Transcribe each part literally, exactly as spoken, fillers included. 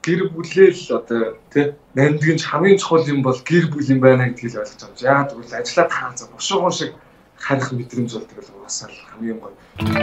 гэр бүлээл одоо тий нандгийн хамгийн чухал юм бол гэр бүл юм байна гэдгийг л ойлгож байгаа. Яагаад гэвэл ажиллаад хаана бушууган шиг харих мэдрэмж бол тэгэл уусаал хамгийн гоё.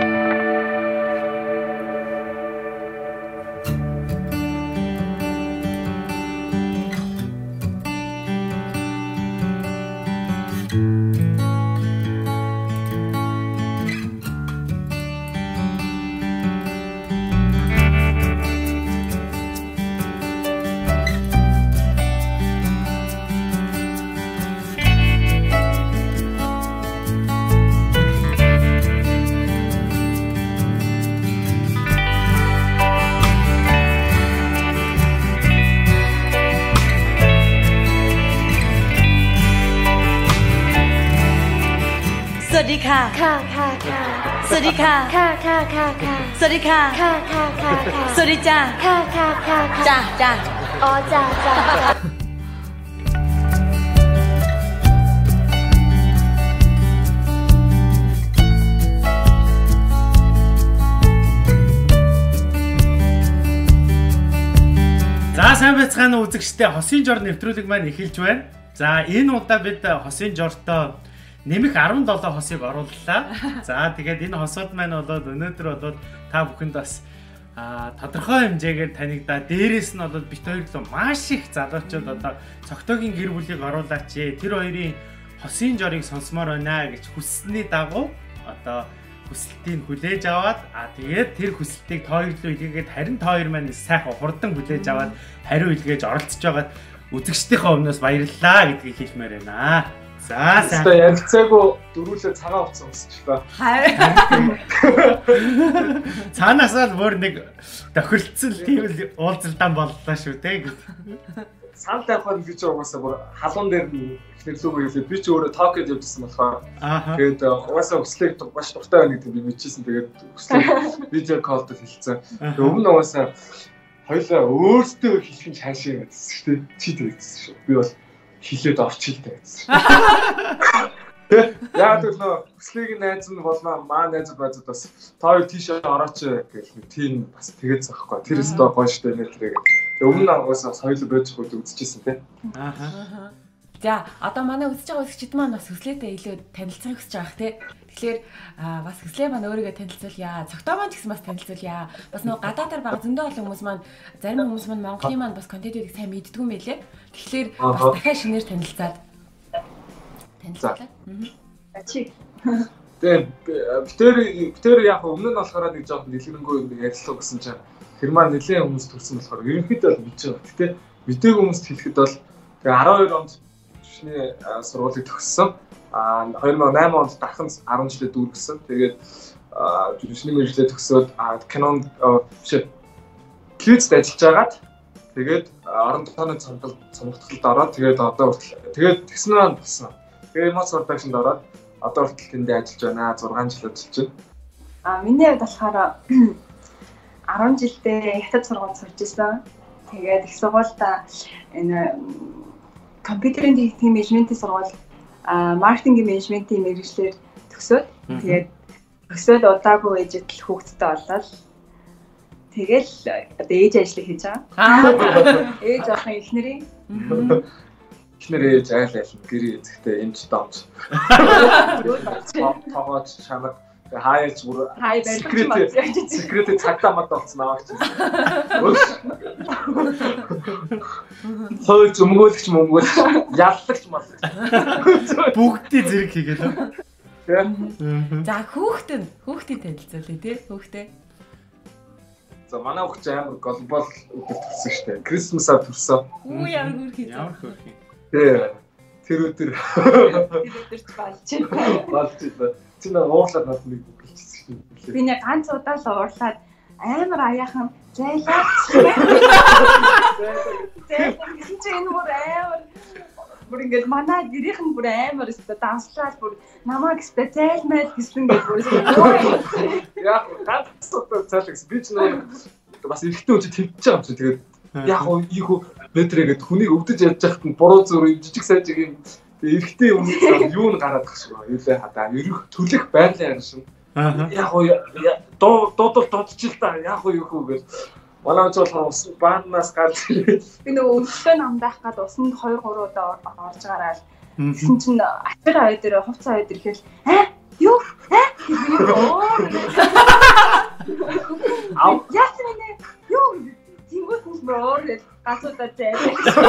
Sodika, ka ka ka. Sodika, ka ka ka ka. Sodika, ka ka ka ka. Sodika, ka ka ka ka. Ja ja. Oh ja ja. За сайн байцгаана уу үзэгчдээ, Хосын жор нэвтрүүлэг маань эхэлж байна. За энэ удаа бид Хосын жортой нэмэх арван долоо хосыг орууллаа. За тэгээд энэ хосууд маань болоод өнөөдөр болоод та бүхэнд бас тодорхой хэмжээгээр танигдаа. Дээрээс нь болоод бит хоёр л маш их залуучууд одоо цогтойгийн гэр бүлийг оруулаач. Тэр хоёрын Хосын жорыг сонсомоор байна гэж хүссний дагуу одоо хүсэлтийг хүлээж аваад а тэгээд тэр хүсэлтийг та хоёр руу илгээгээд харин та хоёр маань сайхан хурдан хүлээж аваад хариу илгээж оролцож байгаад үзэгчдийнхээ өмнөөс баярлалаа гэдгийг хэлмээр байна. За за ярилцаагүй дөрүүлээ цагаан уцсан өсчлээ. Цаанаасаа л бүр нэг тохиролцсон тийм л уулзалдаан боллоо шүү те гэж. Санал тавихад би ч угаасаа бүр халуун дээр ихнэр лүгөө хэлээ. Би ч өөрөө токод явжсэн болохоор. Тэгээд угаасаа өслийг маш дуртай байна гэдэг би мэдчихсэн. Тэгээд өслийг видео колд хэлсэн. Тэгээд өмнө угаасаа хоёлаа өөртөө хэлэх нь цаашаа гэсэн шүү дээ. Чи тэгсэн шүү. Би бол хилээд орчилтэй гэсэн. Яа тэр нөө хүслийг найз нь болно маа найз байцад бас та хоёр тийшээ орооч гэх нэг тийм бас тэгээд захгүй. Тэр өстөө гоё штэ нэр тэрэг. Тэг өмнө агаас соёл байж хөл үзчихсэн те. Аа. За одоо манай үзэж байгаа үзэгчид маань бас хүслээтэй илүү танилцахыг хүсэж байгаа те. Тэгэхээр бас хүслээ маань өөрийгөө танилцуулъя. Цогтоо маань ч гэсэн бас танилцуулъя. Бас нөгөө гадаадаар байгаа зөндөө олон хүмүүс маань зарим хүмүүс маань Монголын маань бас контентуудыг сайн мэддэггүй юм байлээ. Тэгэхээр бас дахиад шинээр танилцаад танилцуулаа. Аа. Чи. Тэгээ битэр битэр яг өмнө нь болохоор нэг жоохон дэлгэрэнгүй юм ярилцлаа гэсэн чинь тэр маань нэлээд хүмүүс төрсэн болохоор ерөнхийдөө л мэдж байгаа. Гэтэ мтэйг хүмүүст хэлэхэд бол тэгээ арван хоёр онд төвшний сургуулийг төгссөн. А хоёр мың и осем онд дахин арван жилээ дүүргэсэн. Тэгээд төвшний мэргэжлээ төгсөөд Canon биш Q-д ажиллаж агаад тэгээд орон тооны цомгол цомгтголд ороод тэгээд одоо хүртэл тэгээд тэгсэн маань болсон. Тэгээд Moz production-д ороод одоо хүртэл тэндээ ажиллаж байна. зургаан жил ажиллаж байна. А миний хувьд болохоор арван жилдээ хятад сургуульд сурч ирсэн. Тэгээд их сургуультай энэ компьютерийн техникийн менежментийн сургууль, маркетингийн менежментийн мэргэжлэр төгсөөд тэгээд төгсөөд удаагүй ээжэд л хүүхэдтэй боллоо. Тэгэл одоо ээж ажлыг хийж байгаа. Ээж охин эхнэрийн. Эхнэр ээж айл айл гэрээ эзэгтэй эмч домч. Тоогооч чанар хаяач бүр хай барьж секрет цагтаа мод болсон аваач. Хөөж өмгөөлөгч мөнгөөл яллагч маллагч. Бүгдийн зэрэг хийгээд. За хүүхдэн хүүхдийн танилцуулъя тий хүүхдээ. За манай хүүхд амар голбол өдөр төрсөн шүү дээ. Крисмасаар төрсөн. Үу ямар хөрхий. Ямар хөрхий. Тэ тэр өдөр тэр өдөр ч болж байна. Болж байна. Чи нэг уурлаад над нэг гэлчихсэн шүү дээ. Би нэг ганц удаа л уурлаад амар аяахан зайлаач. Зайлаач чи энэ бүр амар бүр ингээд манай гэрийнхэн бүр амар өстө данслаад бүр намайг специалмэл гэсэн ингээд бүр яг ганц удаа цаалгс би ч нэг бас эрэгтэй хүн чи тэмтэж байгаа юм чи тэгээд яг уу ийхүү метрэгээд хүнийг өвдөж ядж яхад нь буруу зүрх жижиг сайжиг юм эрэгтэй хүн юу н гараад ах шиг ба юулээ хадаа ерөх төлөх байрлал юм шиг яг уу дуу дуудал дуудчих л та яг уу юу хүү гэж Манай ч болохоор ус баанаас гарч ирээд би нөгөө өглөө намдаах гад усанд хоёр гурван удаа орж гараад тэгсэн чинь ачир хай дээр хувцас хай дээр ирэхэл аа юу аа аа яах вэ юу Тимгүүт нь мөр гацуудаа зээ.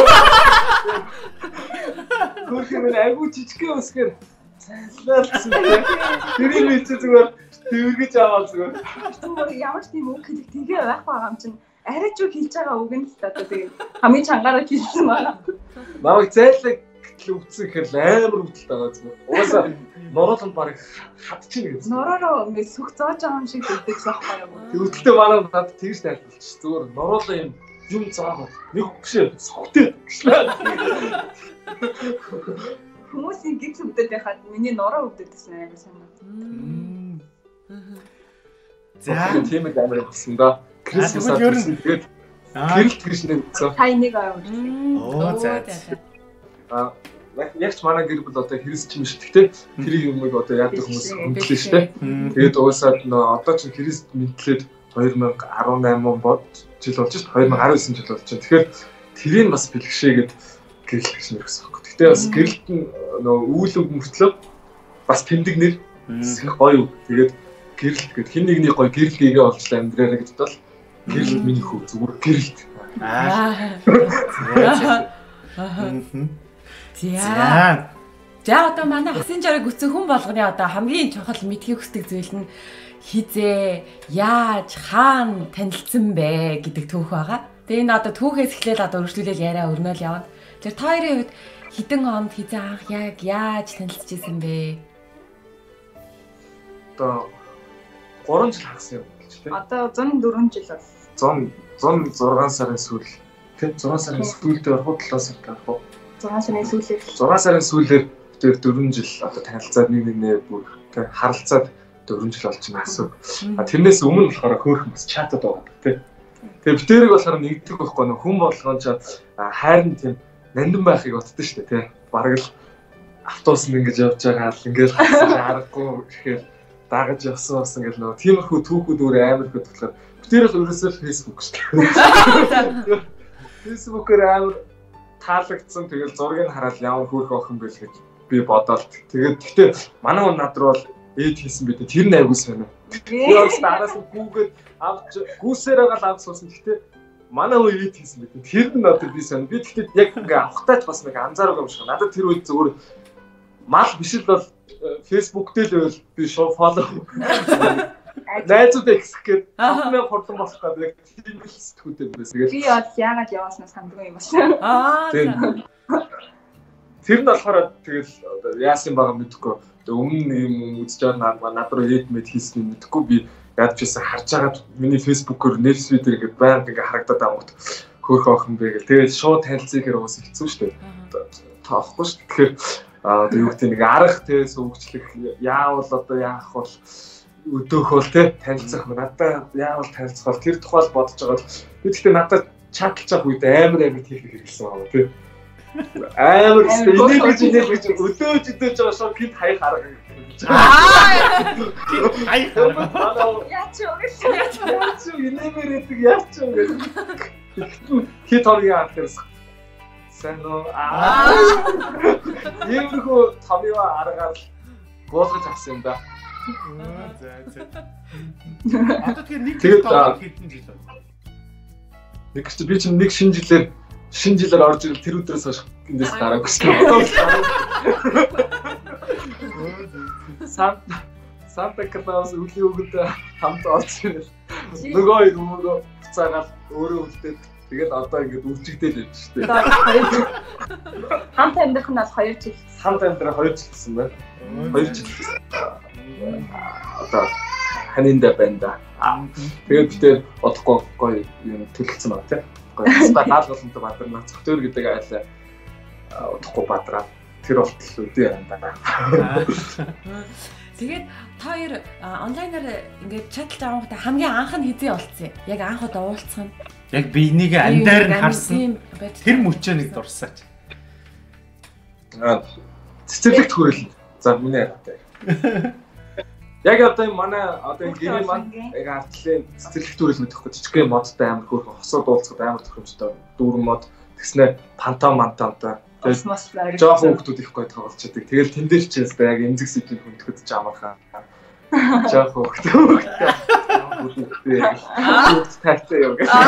Хөрхөн айгуу жижигхэн усгээр цайлаалсан. Тэрийг би зүгээр тэргэж аваад зүгээр. Зүгээр ямар ч тийм үг хэлэх тэгээ байх байгаа юм чинь арай ч үг хэлж байгаа үг нь л та тэгээ хамгийн чангаараа хэлсэн байна. Намайг зайлаг гэтэл үтсэн гэхэл амар өвдөлт байгаа зүгээр. Угаасаа нурууланд барыг хатчихна гэсэн. Нураараа ингээд сүх зоож байгаа юм шиг хэлдэг байхгүй юу? Тэг өвдөлтөө манай над тэгж тайлбарч зүгээр нуруулаа юм юм заагаад нэг гүшээ сүхтэй гэшлээ. Хүмүүсийн гиз өвдөд байхад миний нураа өвдөдсөн амар санаа. За тийм их амар болсон да. Крисмас ер нь тэгээд гэрэлт гэж нэг үзсэн. Та энийг аа. Оо за. Аа яг ч манай гэр бүл одоо христч юм шиг те тэр юмыг одоо яадаг хүмүүс хөндлөө штэ. Тэгээд уусаад нөө одоо ч христ мэдлээд two thousand eighteen бод жил болж штэ two thousand nineteen жил болж байна. Тэгэхээр тэрийг бас бэлгшээгээд гэрэлт гэж нэрсэн байхгүй. Гэтэ бас гэрэлт нь нөө үүл үг мөртлөө бас тэмдэг нэр их гоё. Тэгээд гэрэлт гэд хин нэгний гоё гэрэл гээгээ олжлаа амьдраараа гэдэгт бол гэрэлт миний хүү зүгээр гэрэлт. Аа. За. За одоо манай хасан жарыг үтсэн хүн болгоны одоо хамгийн чухал мэдхийг хүсдэг зүйл нь хизээ, яаж, хаана танилцсан бэ гэдэг түүх байгаа. Тэгээ энэ одоо түүхээс эхлээл одоо өргөжлүүлэл яриа өрнөөл явна. Тэр та хоёрын хувьд хэдэн онд хизээ анх яг яаж танилцчихсан бэ? Одоо three жил хагасан юм гэж тийм. Одоо one oh four жил бол. one hundred six сарын сүүл. Тийм six сарын сүүлдээ ороход seven сард гарах. six сарын сүүлээр. six сарын сүүлээр тэр four жил одоо танилцаад нэг нэгнээ бүр харалцаад four жил болж байна гэсэн. А тэрнээс өмнө болохоор хөөхөн бас чатад байгаа тийм. Тэгээ битэрийг болохоор нэгдэг байхгүй нөх хүн болгоон ч хайрн тийм нандин байхыг боддоо шүү дээ тийм. Бараг л автобусд ингэж явж байгаа л ингэж харахгүй ихээр дагаж явсан бас ингэ нөгөө тиймэрхүү түүхүүд өөр амар их болохоор битэрийг ерөөсөө Facebook шүү дээ. Facebook-ээр амар таалагдсан тэгэл зургийг хараад ямар хөөх охин бэл гэж би бодоод тэгээд гэхдээ манай хүн над руу бол ээж хийсэн бид тэр нь айгуу сайн. Би бас араас нь гүүгээд авч гүүсээр байгаа л авсуусан гэхдээ манай хүн ээж хийсэн бид тэр нь одоо би сайн. Би гэхдээ яг ингээ авахтаач бас нэг анзаарах юм шиг. Надад тэр үед зүгээр мал биш л бол Facebook дээр л байвал би шоу фоллоу найзуудаа ихсэх гээд five thousand хурлан болох гэдэг яг тийм л сэтгүүтэй байсан. Би бол яагаад явааснаас хандгүй юм байна. Аа. Тэр нь болохоор тэгэл яасан байгаа мэдэхгүй. Өмнө юм үзэж байгаа над руу хэд мэд хийсэн мэдэхгүй би яаж ч байсан харж агаад миний Facebook-оор нэрсвэ дээр ингээд байнга ингээд харагдаад байгаа юм. Хөөх охин бэ гэл. Тэгээд шууд танилцъя гэхээр уус хэцүү шүү дээ. Таахгүй шүү. Тэгэхээр аа одоо юу гэдэг нэг арга те сүүгчлэх яавал одоо яах бол өдөөх бол те танилцах надад яавал танилцах бол тэр тухай бодож байгаа бол би гэхдээ надад чатлж авах үед амар амар хийх хэрэгэлсэн байгаа те. Амар энийг гэж энийг гэж өдөөж өдөөж байгаа шууд гинт хаяг харгаа гэж. Аа. Хаяг харгаа. Яач юу гэж Яач юу инээмэр гэдэг яач юу гэдэг. Хит хоргийн артаас сайн уу аа. Иймэрхүү томьёо аргаар буулгаж авсан юм да. За за. Одоо тэгэхээр нэг хэдэн жил байна. Нэг ч би чинь нэг шинэ жилээр шинэ жилээр орж ирэл тэр өдрөөс хойш эндээс гараагүй шүү. Санта Санта Клаус үлийн өгөд хамт орж ирэл. Нөгөө нөгөө буцаагаад өөрөө үлдээд тэгэл одоо ингэж үржигдэл явж штэ. Хамт амьдрах нь бол two жил. Хамт амьдрах two жил гэсэн байна. two жил. Одоо ханинда банда. Тэгээд бид тэр одохгүй гоё юм төлөвлөсөн баг тийм. Гоё гаал болонтой бадрна зөвтөр гэдэг айлаа одохгүй бадраа тэр болтол үдээ юм байна. Тэгээд та хоёр онлайнаар ингээд чатлж авахтай хамгийн анх нь хизээ болцсон. Яг анх удаа уулзсан нь. Яг би энийг андаар нь харсан. Тэр мөчөөнийг дурсаач. Аа цэцэрлэгт хүрэл. За миний яриатай. Яг одоо энэ манай одоо энэ гэрээ маань яг артлын цэцэрлэг төрөл мэдэхгүй жижиг модтай амар хөөрхөн хосоо дуулцахад амар тохиомжтой дүүрэн мод тэгснэ пантом мантамтай тэгээд жоохон хүмүүс их гоё тоглож чаддаг. Тэгэл тэн дээр ч яста яг эмзэг сэдвийн хүндэхэд ч амархан жоохон хүмүүс хүүхд тагтай юу гэж.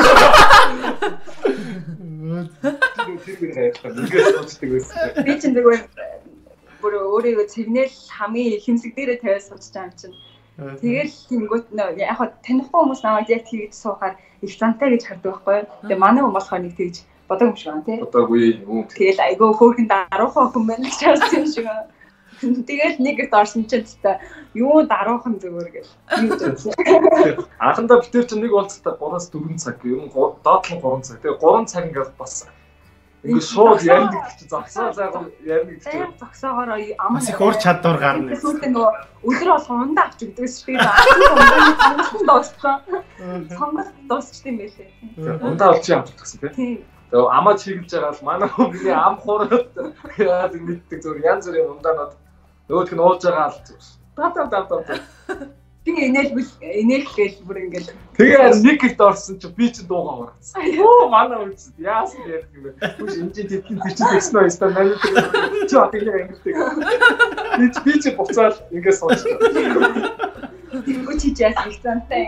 Би ч нэг бүр өөрийгөө цэгнэл хамгийн ихэмсэг дээрээ тавиад сууж байгаа юм чинь. Тэгэл тэнгүүт яг хаа танихгүй хүмүүс намайг яг тэгж суухаар их зантай гэж хардаг байхгүй. Тэгээ манай хүмүүс болохоор нэг тэгж бодог юм шиг байна тий. Бодоогүй юм. Тэгэл айгүй хөөрхөн даруухан хүн байна гэж харсан юм шиг. Тэгэл нэг их орсон чинь та юу даруухан зүгээр гэл. Анхандаа битэр чинь нэг уулзалтаа гураас дөрвөн цаг юм доотлон гурван цаг. Тэгээ гурван цаг ингээд бас ингээд шууд ярина гэж чи зогсоо заагаа ярина гэж чи зогсоогоор аман их ур чадвар гарна. Сүүлдээ нөгөө өдөр болгон ундаа авч өгдөгс шүү дээ. Ундаа дууссан. Сонгол дуусч тийм байлээ. Ундаа олж авч өгсөн тийм. Тэгээ амаа чиглэж байгаа л манай хүний ам хураад яа зүг мэддэг зүгээр янз бүрийн ундаанууд нөгөөх нь ууж байгаа л зүг. Тав тав тав тав. Тэгээ инээл инээл гээл бүр ингээд тэгээ нэг ихд орсон чи би ч дуугаа ургацсан. Оо манай үлс яасан ярих юм бэ? Үгүй энэ тийм би ч тэгсэн нөө өстө манай чи атыг ингэдэг. Би ч би ч буцаал ингээд суучсан. Тэгвэл чи яасан их зантай.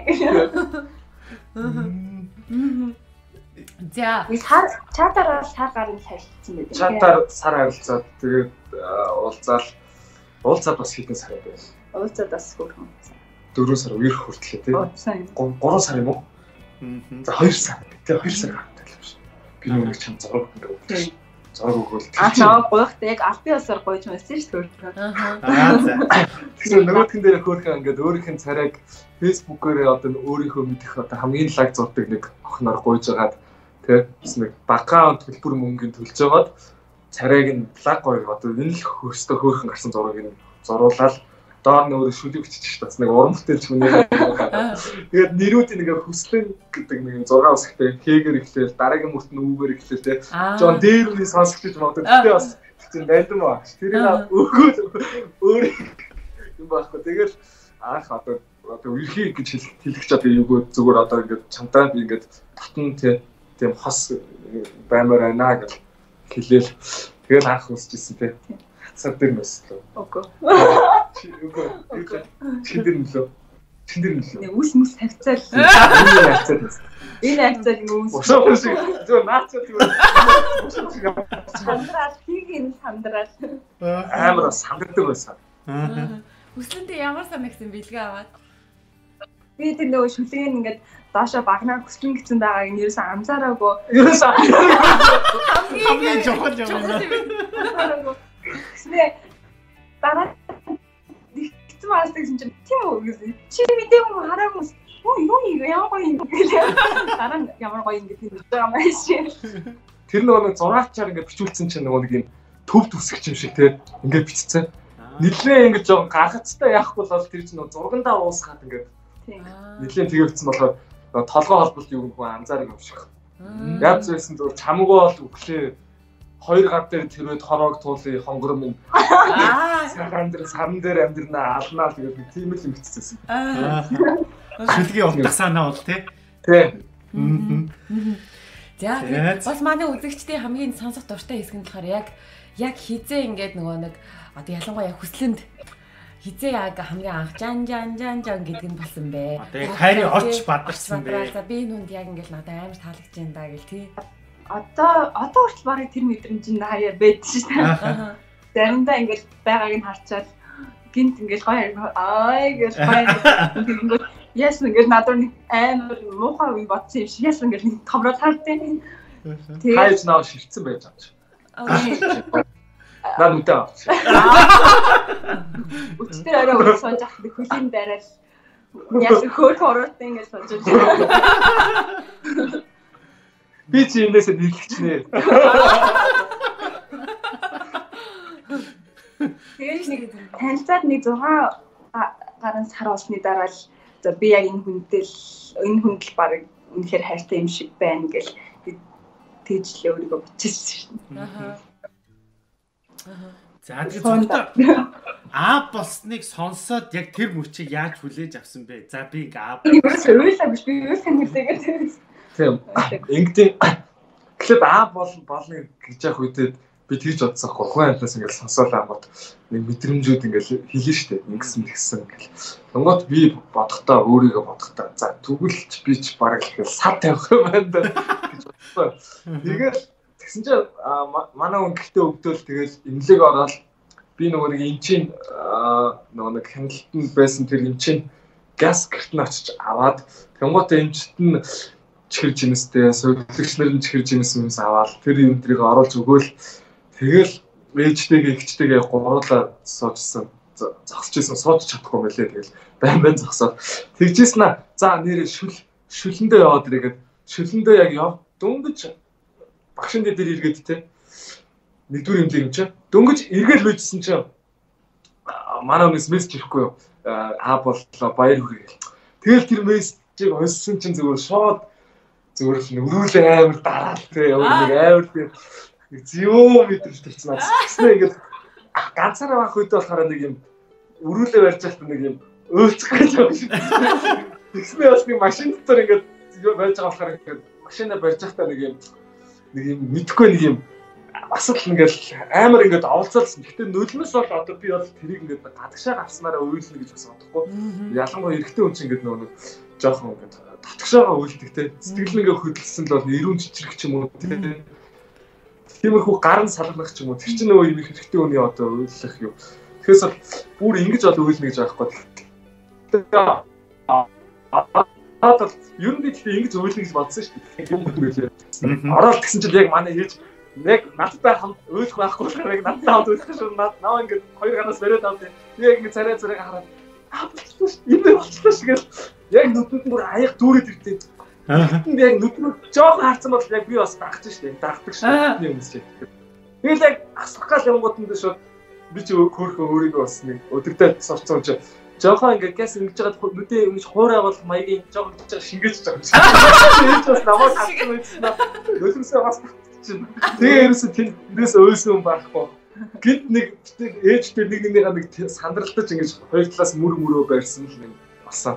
За би сар чатаар сар гарын харилцсан байдаг. Чатаар сар харилцаад тэгээд уулзаал уулзаад бас хэдэн сар байв. Уулзаад бас хөрхөн. дөрөв сар үерх хүртлээ тий. гурван сар юм уу? За хоёр сар. Тэ хоёр сар гартай л биш. Би нэг чам зураг өгдөг. Зураг өгвөл аа наа гоёхт яг албан ёсоор гойж байсан шүү дээ. Аа за. Тэгэхээр нөгөөдгөн дээр хөөрхөн ингээд өөрийнх нь царайг фэйсбүүкээр одоо өөрийнхөө мэдих одоо хамгийн лайк зурдаг нэг охиноор гойж агаад тий. Бас нэг аккаунт төлбөр мөнгөнд төлж агаад царайг нь лайк гоё одоо энэ л хөөстө хөөрхөн гарсан зургийг нь зуруулаад доор нь өөрөө шүлэг бичиж бас нэг уран бүтээлч хүн яг. Тэгээд нэрүүдийн нэг хүслэн гэдэг нэг зураг усгтэй хээгэр ихлээл дараагийн мөрт нь үүгээр ихлээл те. Жон дээр үний сонсогч магадгүй тэгтээ бас чинь байлдан баг. Тэрийг өгөөд өөр юм байхгүй. Тэгэл анх одоо одоо үерхий гэж хэлэх чаддаг юугүй зүгээр одоо ингээд чамтай би ингээд татан тийм хос баймаар байна гэж хэлээл. Тэгэл анх үсчихсэн те. Сар дээр мэслээ. Окей. Чи үгүй. Чи дээр нөлөө. Чи дээр нөлөө. Үс мүс тавьцаал. Энэ тавьцаал. Энэ тавьцаал нүс. Өсөө шиг зөв наацаа тийм. Сандрал хийгэн сандрал. Амар сандардаг байсан. Хүслэнтэй ямар санагсан бэлгээ аваад. Би тэр нөгөө шүлгийн ингээд доошо багнаа хүслэн гэсэн байгааг нь ерөөсөө анзаараагүй. Ерөөсөө хамгийн жохол юм. Смэ дараа дихт маас гэсэн чинь тийм үү гэсэн. Чи мэдээгүй хараагүй. Оо юу юм ямар гоё юм гэлээ. Дараа нь ямар гоё юм гэдэг нь байгаа маа шээ. Тэр нөгөө зураачаар ингээд бичүүлсэн чинь нөгөө нэг юм төв төсгч юм шиг те ингээд бичсэн. Нилээ ингээд жоо гаргацтай яахгүй бол тэр чинь нөгөө зургандаа уусгаад ингээд нилээ тэгэгдсэн болохоор толгой холболт юу гэх юм анзаарах юм шиг. Яг зүйсэн зүгээр чамгүй бол өглөө хоёр гар дээр тэрвэд хороог туулын хонгор минь аа саран дээр саран дээр амьдрнаа алнаа тэгээд тийм л юм бичсэн. Аа. Шүлгийн утга санаа бол тий. Тий. За бас манай үзэгчдийн хамгийн сонсох дуртай хэсэг нь болохоор яг яг хизээ ингээд нөгөө нэг одоо ялангуяа хүслэнд хизээ яг хамгийн анх жан жан жан жан гэдэг нь болсон бэ. Одоо яг хайрын орч бадарсан бэ. За би нүнд яг ингээд надад амар таалагдж байна да гэл тий. Одоо одоо хүртэл барыг тэр мэдрэмж нь хаяа байдаг шүү дээ. Заримдаа ингээд байгааг нь харчаад гинт ингээд гоё ай гэж гоё яс ингээд надад нэг амар муухай үе бодсон юм шиг яс ингээд нэг томрол хартын. Тэгээд хайж наа ширцэн байж байгаа. Наа нүдэ авч. Өчтөр арай өсөж ах нэг хөлийн дараал яс хөөх оролт ингээд сонжиж. Би чи энэсээ нэрлэгч нэ. Тэгээд нэг танилцаад нэг зургаан гарын сар болсны дараа л за би яг энэ хүнтэй л энэ хүнд л баг үнэхээр хайртай юм шиг байна гэл тэгжлээ өөрийгөө бичсэн шин. Аа. За тэгээд А болсныг сонсоод яг тэр мөчийг яаж хүлээж авсан бэ? За би ингээ А. Ерөөс ойлаа биш би юу санагдаагээд. Тийм. Ингээд клуб А бол болно гэж яах үедээ би тэгж бодсон аахгүй. Хүн амтнаас ингээд сонсоод ангууд нэг мэдрэмжүүд ингээд хэлнэ штэ. Ингэсэн тэгсэн гэл. Тэнгоот би бодохдоо өөрийгөө бодохдоо за түгэлч би ч бараг их сад тавих юм байна да гэж бодсон. Тэгээд тэгсэн чинь манай хүн гэхдээ өвдөөл тэгэл имлэг ороод би нөгөө нэг эмчийн нөгөө нэг хяналтанд байсан тэр эмчийн газ гэрт нь очиж аваад тэнгоот эмчт нь чихэр жимстэй сувлагч нар нь чихэр жимс юмс аваад тэр юм трийг оруулж өгөөл тэгэл ээжтэйгээ ихчтэйгээ гурлаа суужсан зогсож исэн сууж чадахгүй мөлий тэгэл байн байн зогсоод тэгжсэн аа за нэрээ шүл шүлэндээ яваад ирэгээд шүлэндээ яг яв дөнгөж багшин дээр иргээд те нэгдүгээр имлэг юм чи дөнгөж эргэл лүйжсэн чи манай хүмүүс мессеж ирэхгүй юу аа боллоо баяр хүрээ тэгэл тэр мессежийг онсон чинь зүгээр шууд зүгээр л өрөөлөө амар дараал те нэг амар тийм нэг зөө мэдрэмж төрчихсөн аа тэгснэ ингээд ганцаараа байх үед болохоор нэг юм өрөөлөө барьж байхад нэг юм өөцөх гэж байгаа шиг тэгснэ бас нэг машин дотор ингээд барьж байгаа болохоор ингээд машинаа барьж байхдаа нэг юм нэг юм мэдхгүй нэг юм бас л ингээд амар ингээд оволцоолсон. Гэхдээ нулимс бол одоо би бол тэрийг ингээд гадагшаа авснараа уйлна гэж бас бодохгүй. Ялангуяа эрэгтэй хүн чинь ингээд нөгөө нэг жоохон ингээд татгшаага уйлдаг те. Сэтгэл ингээ хөдөлсөн л бол нэрүүн чичрэх ч юм уу те. Тиймэрхүү гарын салгах ч юм уу. Тэр чинь нөгөө юм их эрэгтэй хүний одоо уйлах юу. Тэгэхээс бол бүр ингэж бол уйлна гэж байхгүй. Одоо ер нь би тэгтээ ингэж уйлна гэж бодсон шүү дээ. Юм хэлээ. Ороод гэсэн чинь яг манай ээж яг надтай хамт уйлах байхгүй болохоор яг надтай хамт уйлах шүү. Наа ингэ хоёр ганаас бариад авдаг. Би яг ингэ царай царай хараад аа болчихлоо шүү. Юм болчихлоо шүү гэл. Яг нүдэнд бүр аяг дүүрээд ирдээ. Нүдэнд яг нүдэнд жоохон харцсан бол яг би бас дагч шүү дээ. Дагдаг шүү. Юм шиг. Тэгэл яг асах гал юмгууданд шууд би ч хөөхөө өөрийгөө бас нэг өдөртөө сурцсан чи жоохон ингээ гэс ингэж жагаад нүдээ ингэж хуурай бол маягийн жоохон гэж шингээж байгаа юм шиг. Энд бас намайг хатсан байсан. Өлөмсөө бас чинь. Тэгээ ерөөсө тэндээс өйсөн юм байхгүй. Гэт нэг ээжтэй нэг нэгнийхээ нэг сандралтаж ингэж хоёр талаас мөр мөрөө барьсан л нэг басан.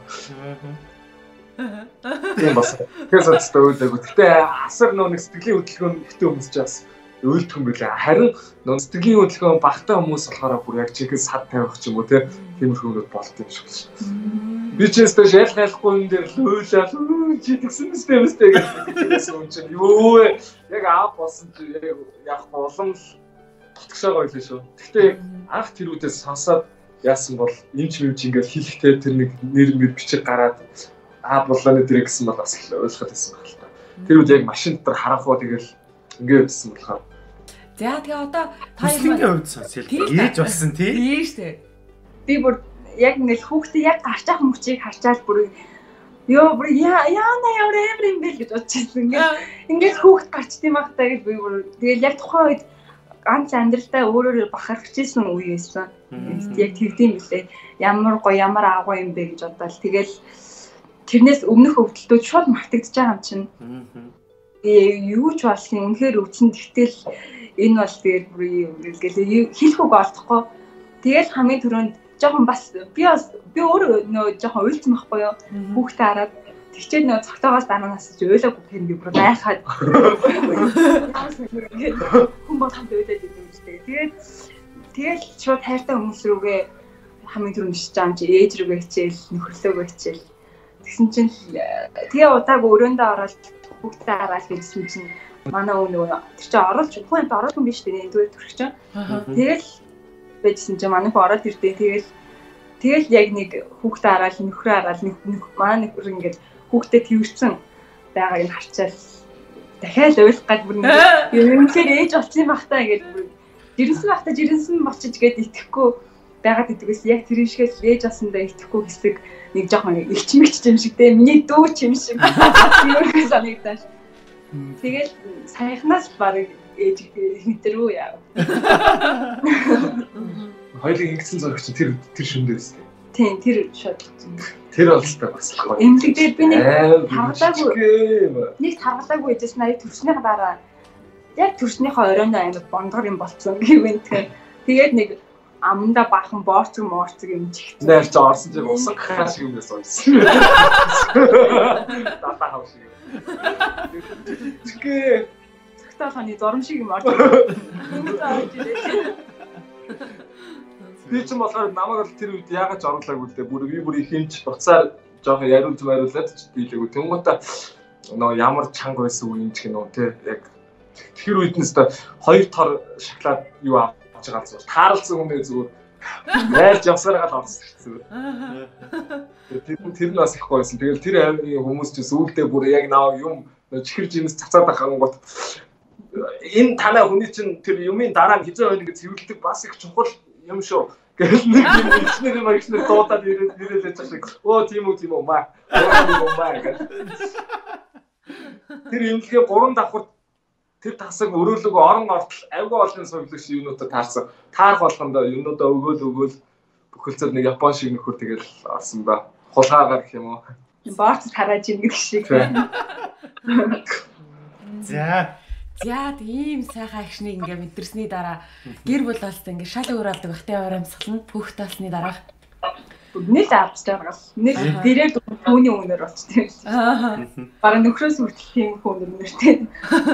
Тийм бас. Тэгэхээр ч төвлөг. Гэтэ асар нөө нэг сэтгэлийн хөдөлгөөн ихтэй хүмүүс ч бас өөлдөх юм билээ. Харин нөө сэтгэлийн хөдөлгөөн багтаа хүмүүс болохоор бүр яг чигээр сад тавих ч юм уу те. Тиймэрхүү болт юм шиг л. Би ч өөртөө шал гайлахгүй юм дээр л өөлөө чи тэгсэн мэт юм сте гэж юм чинь. Юу вэ? Яг аа болсон чи яг улам л татгшаага байлаа шүү. Гэтэ анх тэрүүдээс сонсоод яасан бол эмч мэмч ингээд хэлэхдээ тэр нэг нэр мэр бичиг гараад аа булааны дээр гэсэн бол бас ойлгоход байсан баг л та. Тэр үед яг машин дотор харахгүй тэгэл ингээд байсан болохоор. За тэгээ одоо та юм хувьд сонсъё. Ээж болсон тий. Тийм шүү дээ. Би бүр яг нэг хүүхдээ яг гарч ах мөчийг харчаал бүр ёо бүр яа яана ямар амар юм бэ гэж бодчихсон. Ингээд ингээд хүүхд гарчдсан багтаа гэж би бүр тэгэл яг тухайн үед ганц амьдралдаа өөрөөр бахархчихсан үе байсан. Яг тэгдэм билээ. Ямар гоё ямар аагаа юм бэ гэж бодоод тэгэл тэрнээс өмнөх өвдөлтүүд шууд мартагдчихж байгаа юм чинь. Ээ юу ч болсон үнэхээр өвчин тэгтэл энэ бол тэгээд бүр юм гэлээ хэлэх үг олдохгүй. Тэгэл хамгийн түрүүнд жоохон бас би бас би өөрөө нөө жоохон уйлцсан байхгүй юу. Хүүхдээ хараад тэгчээд нөө цогтоогоос данаас ч ойлоогүй гэм би бүр байхад хүн бол хамт ойлоод идэв үстэй. Тэгээд тэгэл шууд хайртай хүмүүс рүүгээ хамгийн түрүүнд ишиж байгаа юм чи ээж рүүгээ хичээл нөхөрлөөгөө хичээл. Тэгсэн чинь тэгээ удаагүй өрөөндөө ороод хүүхдээ хараад гэсэн чинь манай өвнөө тэр чинь оруулж хүн амт оруулах юм биш үү энэ дөрөв төрөх чинь. Тэгэл байжсэн чинь манай хүн ороод ирдээ тэгэл тэгэл яг нэг хүүхдээ хараад нөхрөө хараад нэг манай нөхөр ингээд хүүхдээ твэрсэн байгааг нь харчаал дахиад ойлгох гад бүр юм үнэхээр ээж болсон багтаа ингээд бүр жирэнсэн багтаа жирэнсэн болчих гээд итгэхгүй байгаад идэгээс яг тэр шигээс ээж болсондоо итгэхгүй хэсэг нэг жоохон илчмэгч юм шиг те миний дүү ч юм шиг юу санагдаж. Тэгэл саяхнаас баг ээж хитрүү яа. Хоёрыг ингэсэн зурагч тэр тэр шүндээс. Тийм тэр шууд. Тэр болтой бас гоё. Эмнэлэг дээр би нэг таргалаагүй. Нэг таргалаагүй эжээс нарыг төрснийхаа дараа яг төрснийхөө оройн амар бондгор юм болцсон гэвэн тэгэхээр тэгээд нэг аманда бахан борцог морцог юм чихсэн. Нэр ч орсон чинь усан хаа шиг юм байсан. Дата хав шиг. Чигээ Цагтаалханы зурм шиг юм орж ирсэн. Би ч болохоор намайг л тэр үед яагаад ч оруулаагүй л дээ. Бүр би бүр их юмч буцаар жоохон яриулж мариулаад ч дийлээгүй. Тэнгуутаа нөө ямар чанга байсан үе юм ч гэнэ үү те яг тэр үеднээс та хоёр тор шоколад юу авч байгаа зүйл тааралцсан хүн зүгээр найрж явсараа л орсон гэсэн. Тэр тэр нь бас их гойсон. Тэгэл тэр хүмүүс ч сүүлдээ бүр яг наа юм чихэр жимс цацаад байхангууд энэ танай хүний чинь тэр юмын дараа нь хизээ байна гэж цэвэрлдэг бас их чухал юм шүү. Гэл нэг юм ихнэр юм ихнэр дуудаад ирээд ирээд байж шиг. Оо тийм үү тийм үү маа. Тийм үү маа гэх. Тэр имлэгээ гурван давхар тэр тасаг өрөөлөг орон ортол авгүй олон соёлогч юунуудад таарсан. Таарх болгондоо юунуудаа өгөөл өгөөл бүхэлдээ нэг Япон шиг нөхөр тэгэл орсон ба. Хулгаагаар гэх юм уу. Борц тарааж ийн гэх шиг. За За тийм сайхан акшныг ингээ мэдэрсний дараа гэр бүл болтой ингээ шал өөрөлдөг бахтай оромсгална бүх таасны дараах Нэг авч байгаа. Нэг дээрээ түүний үнээр болчтой. Аа. Бараг нөхрөөс хүртэл тийм хүн үнэртэй.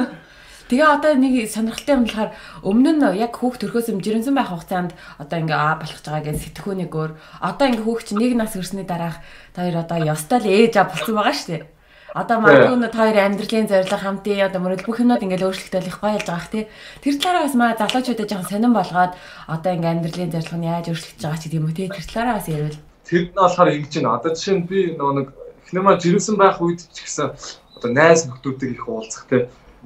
Тэгээ одоо нэг сонирхолтой юм болохоор өмнө нь яг хүүхд төрхөөс юм жирэмсэн байх хугацаанд одоо ингээ аа болох байгаа гэж сэтгхүүнийг өөр одоо ингээ хүүхд чинь нэг нас хүрсний дараах та хоёр одоо ёстой л ээж аа болсон байгаа шүү дээ. Одоо магадгүй та хоёр амьдралын зорилго хамтын одоо мөрөл бүх юмнууд ингээ өөрчлөлттэй их гоё болж байгаа х тий. Тэр талаараа бас маа залуучуудаа жоохон сонирн болгоод одоо ингээ амьдралын зорилго нь яаж өөрчлөгдөж байгаа ч гэдэм үү тий. Тэр талаараа бас ярил. Тэр нь болохоор ингэж байна. Одоо жишээ нь би нөгөө нэг эхнэр маань жирэмсэн байх үед ч гэсэн одоо найз нөхдөдтэй их уулзах тий.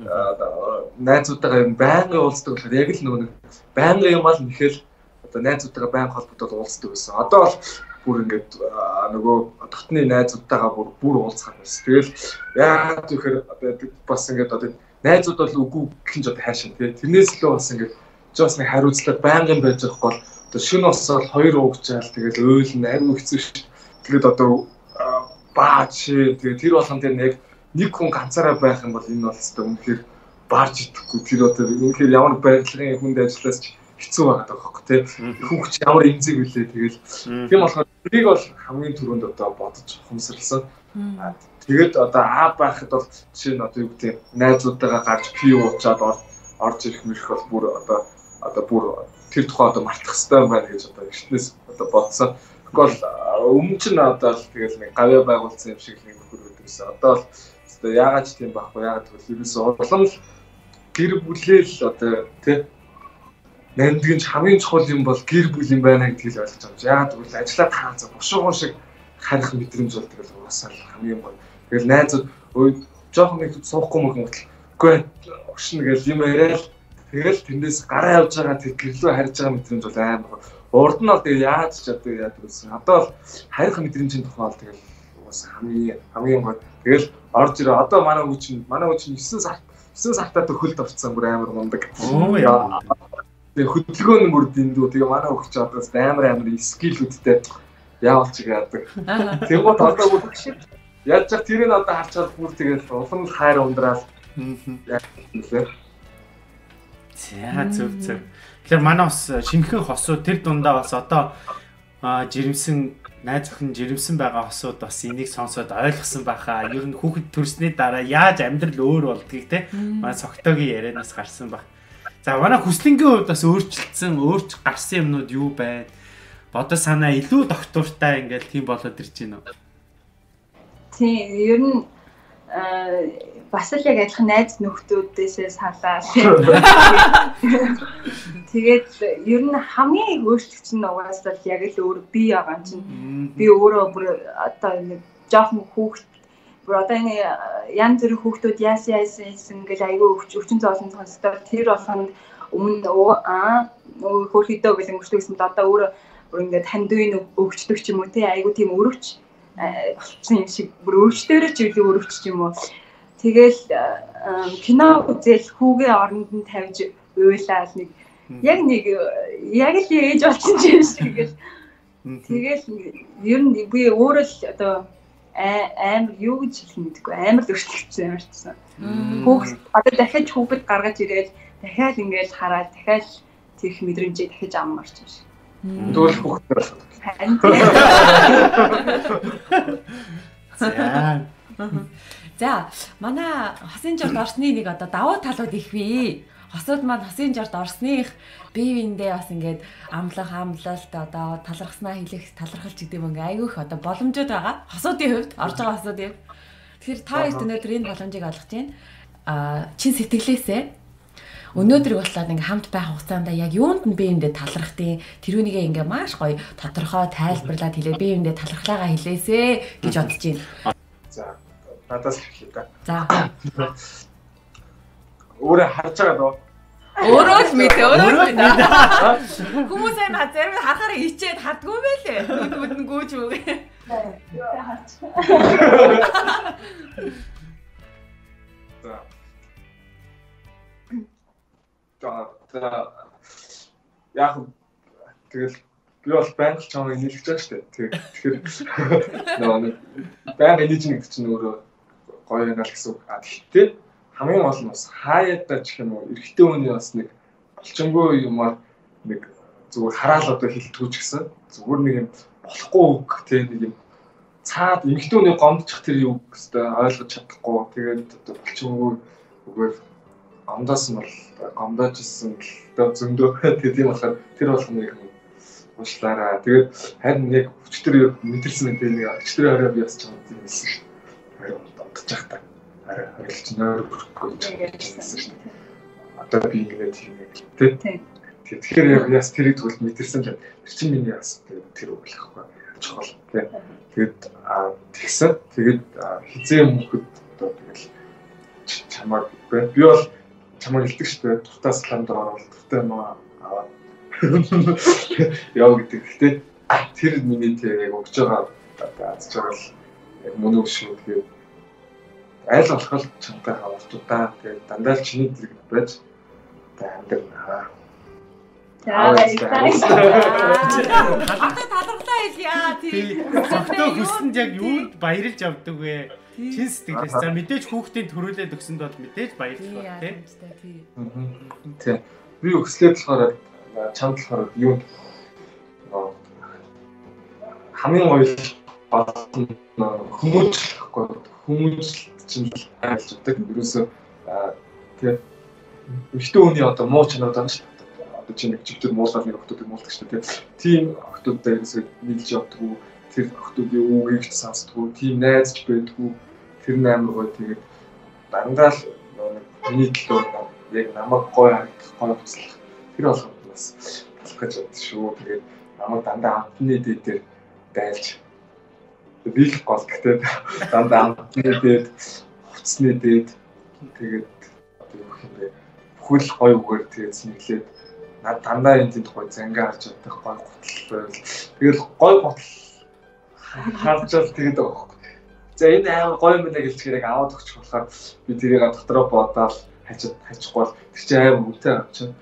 Найзуудтайгаа юм байнгын уулздаг болохоор яг л нөгөө нэг байнгын юм ал нэхэл одоо найзуудтайгаа байнга холбогдоод уулздаг байсан. Одоо бол бүр ингээд нөгөө дотны найзуудтайгаа бүр бүр уулзах байсан. Тэгэл яагаад гэхээр одоо бас ингээд одоо найзууд бол үгүй гэх юм жоо хайшин тий. Тэрнээс л бас ингээд жоос нэг хариуцлага байнгын байж байгаа бол одоо шөнө усаар хоёр уугчаал тэгэл ойлн аюу хэцүү шүү. Тэгээд одоо баач тэгээд тэр болгон дээр нэг нэг хүн ганцаараа байх юм бол энэ бол өстой үнэхээр баарж идэхгүй тэр одоо үнэхээр ямар барилгын хүнд ажиллаас ч хэцүү байгаа байхгүй тий. Хүүхч ямар эмзэг үлээ тэгэл тийм болохоор тэрийг бол хамгийн түрүүнд одоо бодож ухамсарласан. Тэгээд одоо аа байхад бол жишээ нь одоо юу гэдэг найзуудтайгаа гарч пи уучаад орж ирэх мэрх бол бүр одоо одоо бүр тэр тухай одоо мартах хэрэгтэй байна гэж одоо ихнээс одоо бодсон. Тэгвэл өмнө нь одоо л тэгэл нэг гавья байгуулсан юм шиг нэг нөхөр өгдөгсөн. Одоо л одоо яагаад ч тийм байхгүй яагаад гэвэл ерөөсөө улам л гэр бүлээл одоо тий нандгийн хамгийн чухал юм бол гэр бүл юм байна гэдгийг ойлгож байгаа юм. Яагаад гэвэл ажиллаад хаацаа бушууган шиг харих мэдрэмж бол тэгэл угаасаа хамгийн гол. Тэгэл найзууд өө жоохон нэг суухгүй мөн гэл үгүй өгшин гэл юм яриад тэгэл тэндээс гараа явж байгаа тэр гэрлөө харж байгаа мэдрэмж бол амар. Урд нь бол тэгээ яаж ч одоо яадаг гэсэн. Одоо л харих мэдрэмжийн тухай бол тэгэл угаасаа хамгийн хамгийн гол. Тэгэл орж ирээ одоо манай хүүч нь манай хүүч нь9 сар9 сартаа төхөлд орцсон бүр амар мундаг. Оо яа. Тэгээ хөдөлгөөний бүр дэндүү тэгээ манай хүүч одоо амар амар скиллүүдтэй яавалч яадаг. Тэгвэл одоо бүр шиг яаж ч тэрийг одоо харчаад бүр тэгээд улам хайр ундраал. Яг үнэхээр. За зөв зөв. Тэгэхээр манай бас шинэхэн хосууд тэр дундаа бас одоо жирэмсэн найз охин жирэмсэн байгаа хосууд бас энийг сонсоод ойлгосон байхаа. Ер нь хүүхэд төрсний дараа яаж амьдрал өөр болдгийг те манай цогтойгийн ярианаас гарсан баг. За манай хүслэнгийн хувьд бас өөрчлөлтсөн, өөрч гарсан юмнууд юу байна? Бодо санаа илүү доктортай ингээл тийм болоод ирж байна уу? Тийм, ер нь бас л яг адилхан найз нөхдүүдээсээ салаа. Тэгээд ер нь хамгийн өөрчлөгч нь угаасаа яг л өөр би байгаа юм чинь. Би өөрөө бүр одоо нэг жоохон хүүхд бүр одоо энэ янз бүрийн хүүхдүүд яасан яасан ингээл айгүй өвчин зоолон сонсдоо тэр болохонд өмнө аа хөөрхөдөө гэл өнгөрчдөгсөн бол одоо өөрөө бүр ингээд хандуйн өвчдөг ч юм уу тий айгүй тийм өрөвч болсон юм шиг бүр өвчтөрөө ч илүү өрөвч юм уу. Тэгэл кино үзэл хүүгээ оронд нь тавьж уйлаа нэг яг нэг яг л ээж болсон юм шиг гэл. Тэгэл ер нь би өөрөө л одоо амар юу гэж хэлэх мэдэхгүй амар өөрчлөгдсөн юм шиг. Хүүхд одоо дахиад хүүхэд гаргаж ирээд дахиад ингээд хараад дахиад тэрх мэдрэмжээ дахиж аммарч юм шиг. Тэгвэл хүүхдтэй болох. За. За, манай хосын жорд орсны нэг одоо давуу талууд их бий. Хосууд маань хосын жорд орсных бие биендээ бас ингээд амлах, амлалт одоо талархснаа хэлэх, талархалч гэдэг юм ингээ айгүйх одоо боломжууд байгаа. Хосуудын хувьд, орж байгаа хосуудын. Тэгэхээр та хоёрт өнөөдөр энэ боломжийг олгож байна. Аа, чин сэтгэлээсээ өнөөдөр болоод ингээ хамт байх хугацаанд яг юунд нь биеиндээ талархтыг тэрүүнийгээ ингээ маш гоё тодорхой тайлбарлаад хэлээ биеиндээ талархлаагаа хэлээсэ гэж бодож байна. За, надаас хэлье да. За. Өөрөө харж байгаа доо. Өөрөө л мэд, өөрөө л мэд. Хүмүүс энэ зарим харахаар ичээд хардгүй байлээ. Нүд мүд нь гүйж үг. За. За яг тэгэл би бол банк ч чамайг нийлж байгаа шүү дээ. Тэгэхээр нөгөө банк нийлж нэг чинь өөрөө гоё юм аа гэсэн үг. А гэхдээ хамгийн гол нь бас хаяад ч юм уу эрэгтэй хүний бас нэг болчонгүй юмар нэг зүгээр хараал одоо хэлтгүүч гэсэн. Зүгээр нэг юм болохгүй үг те нэг юм цаад эмэгтэй хүний гомдчих тэр юу гэстэй ойлгож чадахгүй. Тэгээд одоо болчонгүй үгээр гомдоос нь бол гомдож ирсэн л зөндөө тийм болохоор тэр болгоныг уушлаараа. Тэгээд харин яг өчтөр мэдэрсэн энэ нэг өчтөр орой би бас чамд хэлсэн шүү. Харин донтож явах та. Харин ойлч нөр бүрхгүй гэсэн шүү. Одоо би ингээд тийм нэг тийм. Тэгэхээр яг яс тэрийг тэгвэл мэдэрсэн л тэр чинь миний бас тэр үг болохгүй. Чухал тийм. Тэгээд тэгсэн. Тэгээд хизээ мөхөд одоо тэгэл чамаг би бол чамайг илдэг шүү дээ. Туртаас ламд ороод туртай маа аваад яа гэдэг. Гэхдээ тэр миний тэр яг өгж байгаа аз жаргал яг мөн үг шүү. Тэгээд аль болох чамтай хавартуудаа тэгээд дандаа л чиний зэрэг байж амьдрнаа. За баярлалаа. Ахад талархлаа хэлье. Тийм. Зөвхөн хүсэнд яг юунд баярлж авдаг вэ? Чин сэтгэлээс. За мэдээж хүүхдийн төрүүлээд өгсөнд бол мэдээж баярлах ба тийм. Тийм. Би өкслээд болохоор чамд болохоор юу хамгийн гоё хүмүүжлэхгүй хүмүүжлэлт чинь айлж өгдөг. Ерөөсөө тийм ихтэй хүний одоо муу чанарууд байна шүү дээ. Одоо чинь нэг чивтер муулаад нэг охтуудыг муулдаг шүү дээ. Тийм охтуудтай ерөөсөө нийлж явдаг. Тэр охтуудын үгийг ч сонсдгоо, тийм найзч байдгүй. Тэр амар гоё тэгээд дандаа л миний төлөө яг намайг гоё гоё буцлах. Тэр болгоод бас болох гэж бодсон шүү. Тэгээд намайг дандаа амтны дээд дээр дайлж биелэх гол гэхдээ дандаа амтны дээд, хувцсны дээд тэгээд одоо юу гэх юм бэ? Бүхэл гоё үгээр тэгээд нэглээд над дандаа энэ тийм гоё зангаа харж чадах гоё гутал байвал тэгэл гоё гутал харж чад тэгээд байгаа. За энэ амар гоё юм байна гэлчээр яг аваад өгчих болохоор би тэрийг дотроо бодоод хачид хачихгүй бол тэр чинь амар үнэтэй авчихна.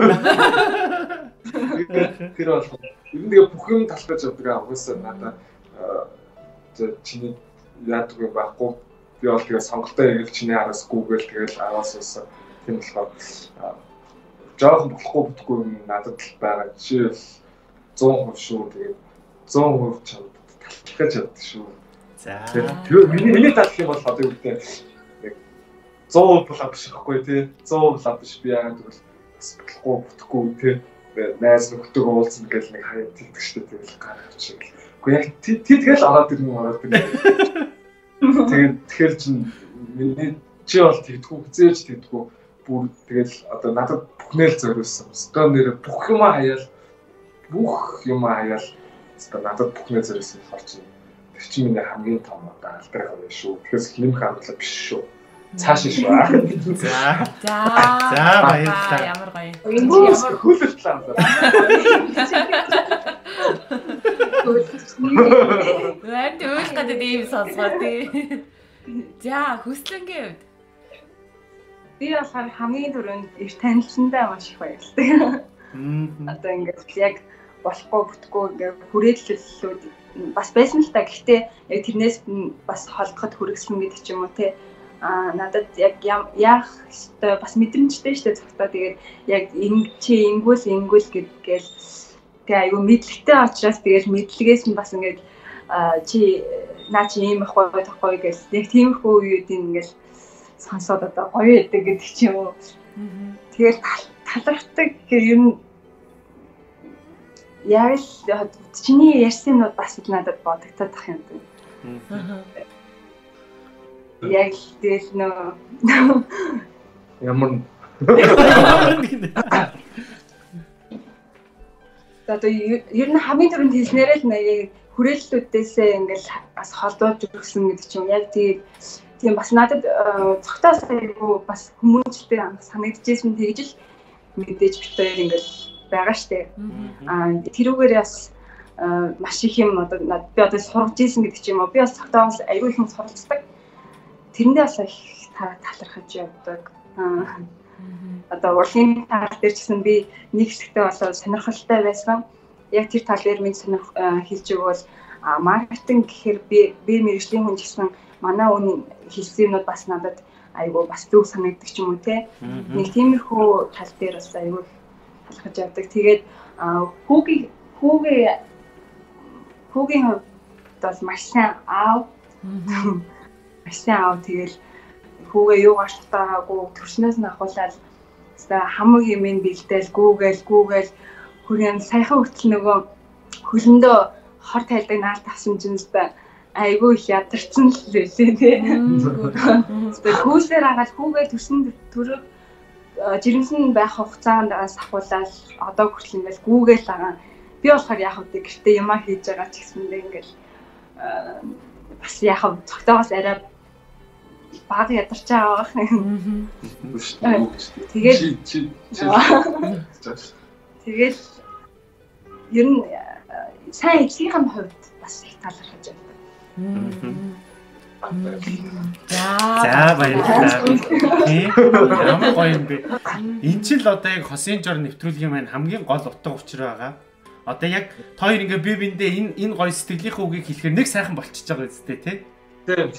Тэр бол ер нь тэгээ бүх юм талхаж явдаг угаасаа надаа за чиний яадаг юм байхгүй би бол тэгээ сонголтоо ярил чиний араас гүүгээл тэгэл араас ус тийм болохоор жоохон болохгүй бүтгүй юм надад л байгаа. Жишээ зуун хувь шүү тэгээ зуун хувь чамд талхаж явдаг шүү. За. Тэр миний миний талх юм бол одоо юу гэдэг нэг сто процент биш байхгүй тий. сто процент биш би яагаад гэвэл бас болохгүй бүтэхгүй тий. Найз нөхдөд уулзсан гэж нэг хаяад тэгдэг шүү дээ. Тэгэл гарах шиг. Гэхдээ яг тий тэгэл ороод ирнэ ороод ирнэ. Тэгээд тэгэхээр чинь миний чи бол тэгдэггүй хизээж тэгдэггүй бүр тэгэл одоо надад бүхнээл зориулсан. Өстөө нэр бүх юм хаяал бүх юм хаяал өстөө надад бүхнээл зориулсан болохоор чинь тэр чинь миний хамгийн том одоо алдрах юм шүү. Тэгэхээр хэмх хандлага биш шүү. Цааш шүү. За. За. За баярлалаа. Ямар гоё. Энэ ямар хүлээлтлээ. Вэнд үйл гадаад ийм сонсгоо тий. За хүслэнгийн хувьд би болохоор хамгийн түрүүнд их танилцсандаа маш их баярлалаа. Одоо ингээд яг болохгүй бүтэхгүй ингээд хүрээлэлүүд бас байсан л та. Гэхдээ яг тэрнээс бас холдоход хүргэсэн гэдэг ч юм уу те. А надад яг яах ёстой бас мэдрэмжтэй шүү дээ цогтоо. Тэгээд яг энэ чи ингүүл ингүүл гэдгээл Тэгээ айгүй мэдлэгтэй учраас тэгэл мэдлэгээс нь бас ингээд чи наа чи ийм их гоё тохой гэж яг тиймэрхүү үеүүдийн ингээд сонсоод одоо гоё байдаг гэдэг ч юм уу. Тэгэл талархдаг ер нь яг л чиний ярьснууд бас л надад бодогдоод тах юм байна. Яг л тэгэл нөө ямар одоо ер нь хамгийн түрүүнд хэлснээрээ л яг хүрээллүүдээсээ ингээл бас холдуулж өгсөн гэдэг чинь яг тийм бас надад цогтоос айгүй бас хүмүүжтэй санагдчихсэн тэгж л мэдээж битээр ингээл байгаа штэ. Аа тэрүүгээр бас маш их юм одоо би одоо сургаж ийсэн гэдэг ч юм уу. Би бас цогтоос айгүй их юм суралцдаг. Тэрэндээ бас их талархаж явдаг. Аа одоо урлагийн тал дээр ч гэсэн би нэг хэсэгтээ болоо сонирхолтой байсан. Яг тэр тал дээр минь сонирх хэлж өгвөл маркетинг гэхээр би би мэргэжлийн хүн гэсэн манай үн хэлсэн юмуд бас надад айгүй бас зөв санагддаг ч юм уу те. Нэг тиймэрхүү тал дээр бас айгүй талхаж явдаг. Тэгээд хүүгийн хүүгийн хүүгийн хувьд бол маш сайн аав. Маш сайн аав тэгэл хүүгээ юу гаш татаагүй төрснөөс нь ахуулаад хамаг юмыг бэлдээл гүүгээл гүүгээл хүрэн саяхан хөтөл нөгөө хөлөндөө хор тайлдаг наалт авсан чинь л да айгүй их ядарсан л лээ тий. Тэгээд хүүсээр агаад хүүгээ төрсөн төрөв жирэмсэн байх хугацаанд сахуулаад одоо хүртэл ингээл гүүгээл байгаа. Би болохоор яах вэ гэртээ юмаа хийж байгаа ч гэсэндээ ингээл бас яах вэ цогтоогоос арай баг ядарч байгаа юм. Тэгээд тэгээд ер нь сайн эцгийнхээ хувьд бас их талархаж байна. За баярлалаа. Ямар гоё юм бэ? Энд чинь л одоо яг хосын жор нэвтрүүлгийн маань хамгийн гол утга учир байгаа. Одоо яг тоор ингээ бие биендээ энэ энэ гоё сэтгэлийнхээ үгийг хэлэхээр нэг сайхан болчихж байгаа үстэй тий. Тийм.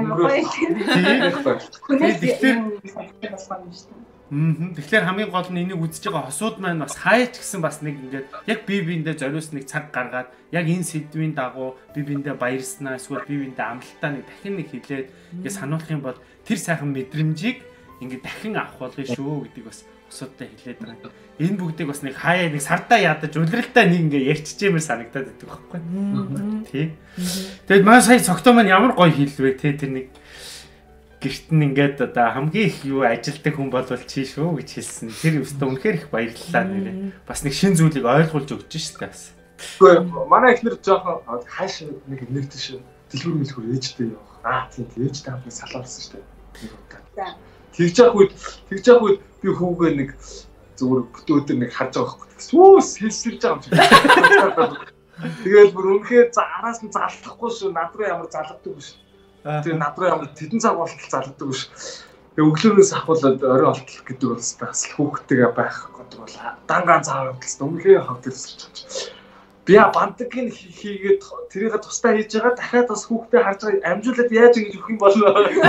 Мм. Тэгэхээр хамгийн гол нь энийг үзэж байгаа хосууд маань бас хаяач гэсэн бас нэг ингээд яг бие биендээ зориулсан нэг цаг гаргаад яг энэ сэдвийн дагуу бие биендээ баярлснаа эсвэл бие биендээ амлалтаа нэг дахин нэг хэлээд ингээд сануулах юм бол тэр сайхан мэдрэмжийг ингээд дахин авах болно шүү гэдэг бас хосуудтай хэлээд байгаа. Энэ бүгдийг бас нэг хаяа нэг сардаа ядаж улиралтай нэг ингээд ярьчихжээ мэр санагдаад байдаг байхгүй. Тий. Тэгэд маань сая цогтоо маань ямар гоё хэлвэ тий тэр нэг гэрт нь ингээд одоо хамгийн их юу ажилдаг хүн бол чи шүү гэж хэлсэн. Тэр өстө үнэхээр их баярлалаа нэрээ. Бас нэг шин зүйлийг ойлгуулж өгч шээ бас. Гэхдээ манай ихнэр жоохон хааш нэг нэгтэй шүү. Дэлгүүр мэлгүүр ээжтэй явах. Аа тийм ээжтэй хамт салаарсан шүү дээ. Тэгж яах үед тэгж яах үед би хүүгээ нэг зүгээр бүтөөдөр нэг харж байгаа байхгүй. Сүүс хэлсэрж байгаа юм шиг. Тэгэл бүр үнэхээр араас нь залдахгүй шүү. Над руу ямар залгадаг биш. Тэгээ над руу ямар тэдэн цаг болтол залгадаг биш. Тэгээ өглөөнөөс ахуулаад орой олтлох гэдэг бол бас хүүхдтэйгээ байх гэдэг бол дангаан цаав явуулсан. Үнэхээр хавтэлсэж байгаа. Би бантгийн хийгээд тэрийг тусдаа хийж байгаа дахиад бас хүүхдээ харж байгаа амжуулаад яаж ингэж өгөх юм болно.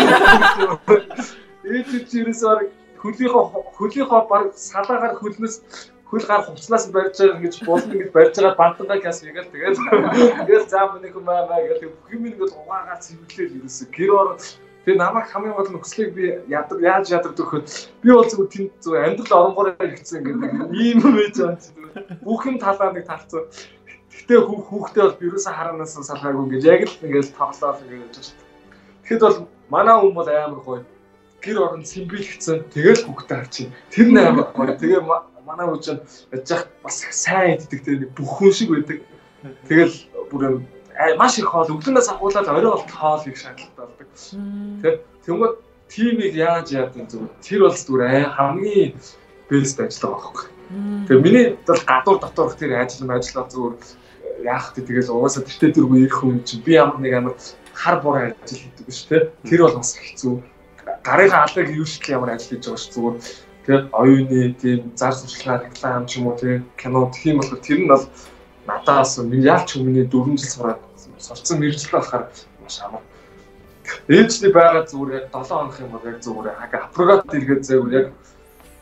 Ээж чирээсээр хөлийнхөө хөлийнхөө баг салаагаар хөлнөөс хөл гар хувцлаас барьж байгаа ингэж болно гэж барьж байгаа бантгаа газ хийгээл тэгээд тэгэл заам нэг юм аа гэдэг бүх юм ингээд угаагаа цэвэрлээл ерөөсө гэр орон тэгээд намайг хамгийн гол нөхцөлийг би ядар яаж ядардаг вөхөд би бол зөв тэнд зөв амьдрал оронгороо хэрэгцсэн ингээд ийм юм байж байгаа юм чи бүх юм талаа нэг талцсан. Гэтэ хүүхдээ бол ерөөсө хараанаас салгаагүй ингэж яг л ингээд тоглоол ингэж байж байгаа. Тэгэхэд бол манай хүн бол амар гоё гэр орон симбилэгцэн тэгэл хүүхдээ харчих. Тэр нь амар гоё. Тэгээ манай үеч яж бас сайн иддэг тэр бүх хүн шиг байдаг. Тэгэл бүр маш их хоол өглөөнөөс ахуулаад орой болт хоол их шаардлагатай болдог. Тэг. Тэгмээ тимийг яаж яадаг зүгээр. Тэр бол зүгээр хамгийн бэст ажил байгаа байхгүй. Тэгээ миний бол гадуур дотоорх тэр ажил ажиллаа зүгээр яах вэ тэгэл угаасаа тэртээ дөрвөө ирэх хүн чинь би ямар нэг амар хар бор ажил хийдэг биш те. Тэр бол бас хэцүү. Гарыгаа алдаг юушил ямар ажил хийж байгаа ш зүгээр. Тэгээд оюуны тийм зар сурталчилгаа реклам ч юм уу тийм кино тийм бол тэр нь бол надаас миний яалч хүмүүний дөрвөн жил сураад сурцсан мэржил байхаар маш амар. Ээжний байгаа зүгээр яг долоон хоног юм бол яг зүгээр хаг апрогат иргээд зээгүүр яг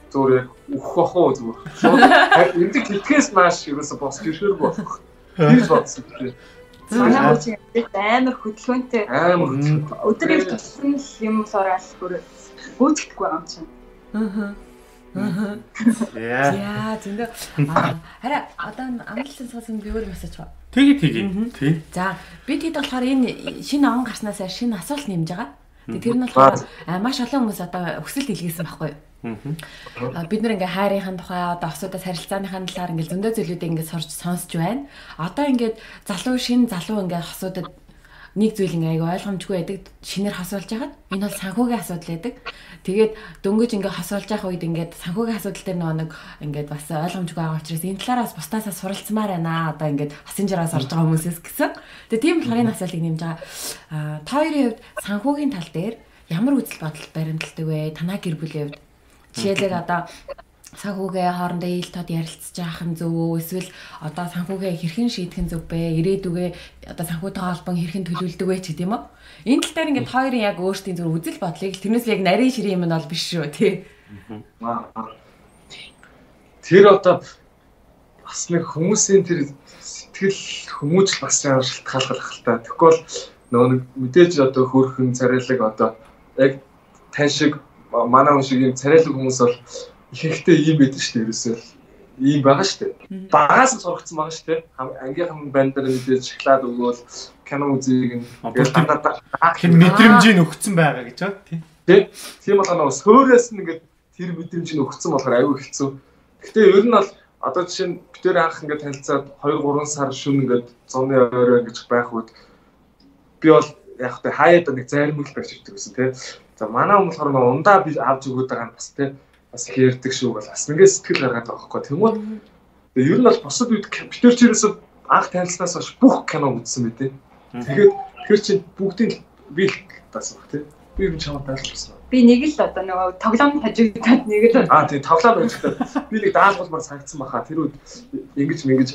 зүгээр өөх бах уу зүгээр. Энд хэлхээс нааш ерөөсө босч ирэхэрэг болох. Хийж бодсон тийм. Манай хүч амар хөдөлгөөнтэй. Амар Өдрийн тусан юм сорол бүр гүйцэтгэхгүй юм чинь. Аа. Аа. Яа. Яа, зөндөө. Хараа одоо амлалтын цаас юм бивэр мессеж ба. Тэгээ тэгээ. Тий. За, бид хэд болохоор энэ шинэ он гарснаас шинэ асуулт нэмж байгаа. Тэгээ тэр нь болохоор маш олон хүмүүс одоо өксөлт илгээсэн байхгүй юу? Аа. Бид нэр ингээ хайрынхаа тухай одоо осуудаас харилцааныхаа талаар ингээ зөндөө зүйлүүдийг ингээ сурч сонсч байна. Одоо ингээ залуу шинэ залуу ингээ осуудад нэг зүйл ингээ аяга ойлгомжгүй байдаг шинээр хасуулж хагаад энэ бол санхүүгийн асуудал байдаг. Тэгээд дөнгөж ингээ хасуулж явах үед ингээ санхүүгийн асуудал дээр нөгөө нэг ингээ бас ойлгомжгүй байгаа учраас энэ талаараас бусдаасаа суралцмаар байна. Одоо ингээ хасын жараас орж байгаа хүмүүсээс гэсэн. Тэгээд тийм болохоор энэ асуултыг нэмж байгаа. Аа та хоёрын хувьд санхүүгийн тал дээр ямар үзэл бодол баримталдаг вэ? Танаа гэр бүлийн хувьд жишээлбэл одоо санхүүгээ хоорондоо ил тод ярилцж яах нь зөв үү? Эсвэл одоо санхүүгээ хэрхэн шийдэх нь зөв бэ? Ирээдүгээ одоо санхүүтэй холбон хэрхэн төлөвлөдөг вэ ч гэдэм үү? Энэ тал дээр ингээд хоёрын яг өөрсдийн зөв үзэл бодлыг тэрнээс яг нарийн ширээ юм нь бол биш шүү тий. Тэр одоо бас нэг хүмүүсийн тэр сэтгэл хүмүүжил бас амар шалтгаалгах л та. Тэгэхгүй бол нөгөө нэг мэдээж одоо хөөрхөн царайлаг одоо яг тань шиг манай хүн шиг юм царайлаг хүмүүс бол ихэнхдээ ийм байдаг шүү дээ. Ерөөсөө ийм байгаа шүү дээ. Багаас нь сургацсан байгаа шүү дээ. Ангийнхан банд дээр мэдээж шоколад өгөөл кино үзийг ингээд дандаа хэн мэдрэмжийг өгцөн байгаа гэж байна тий. Тий. Тийм болохоор сөөрөөс нь ингээд тэр мэдрэмжийг өгцөн болохоор аюу хэцүү. Гэхдээ ер нь бол одоо жишээ нь битээр анх ингээд танилцаад two three сар шүн ингээд зуны ойроо ингэж байх үед би бол яг тэ хаяад нэг зайрмал байж ирдэг гэсэн тий. За манай хүмүүс болохоор ундаа би авч өгöd байгаа нь бас тий. Бас их ярьдаг шүү бол бас ингээд сэтгэл гаргаад байгаа байхгүй. Тэгмээд ер нь бол босод үед битээр ч ерөөсө анх танилцсанаас хойш бүх кино үзсэн мэт тий. Тэгээд тэр чинь бүгдийн би л тасах тий. Би юм чамд таалсан. Би нэг л одоо нөгөө тоглоом хажигдаад нэг л аа тий тоглоом хажигдаад би нэг даалгуулмаар санагдсан баха. Тэр үед ингэж ингэж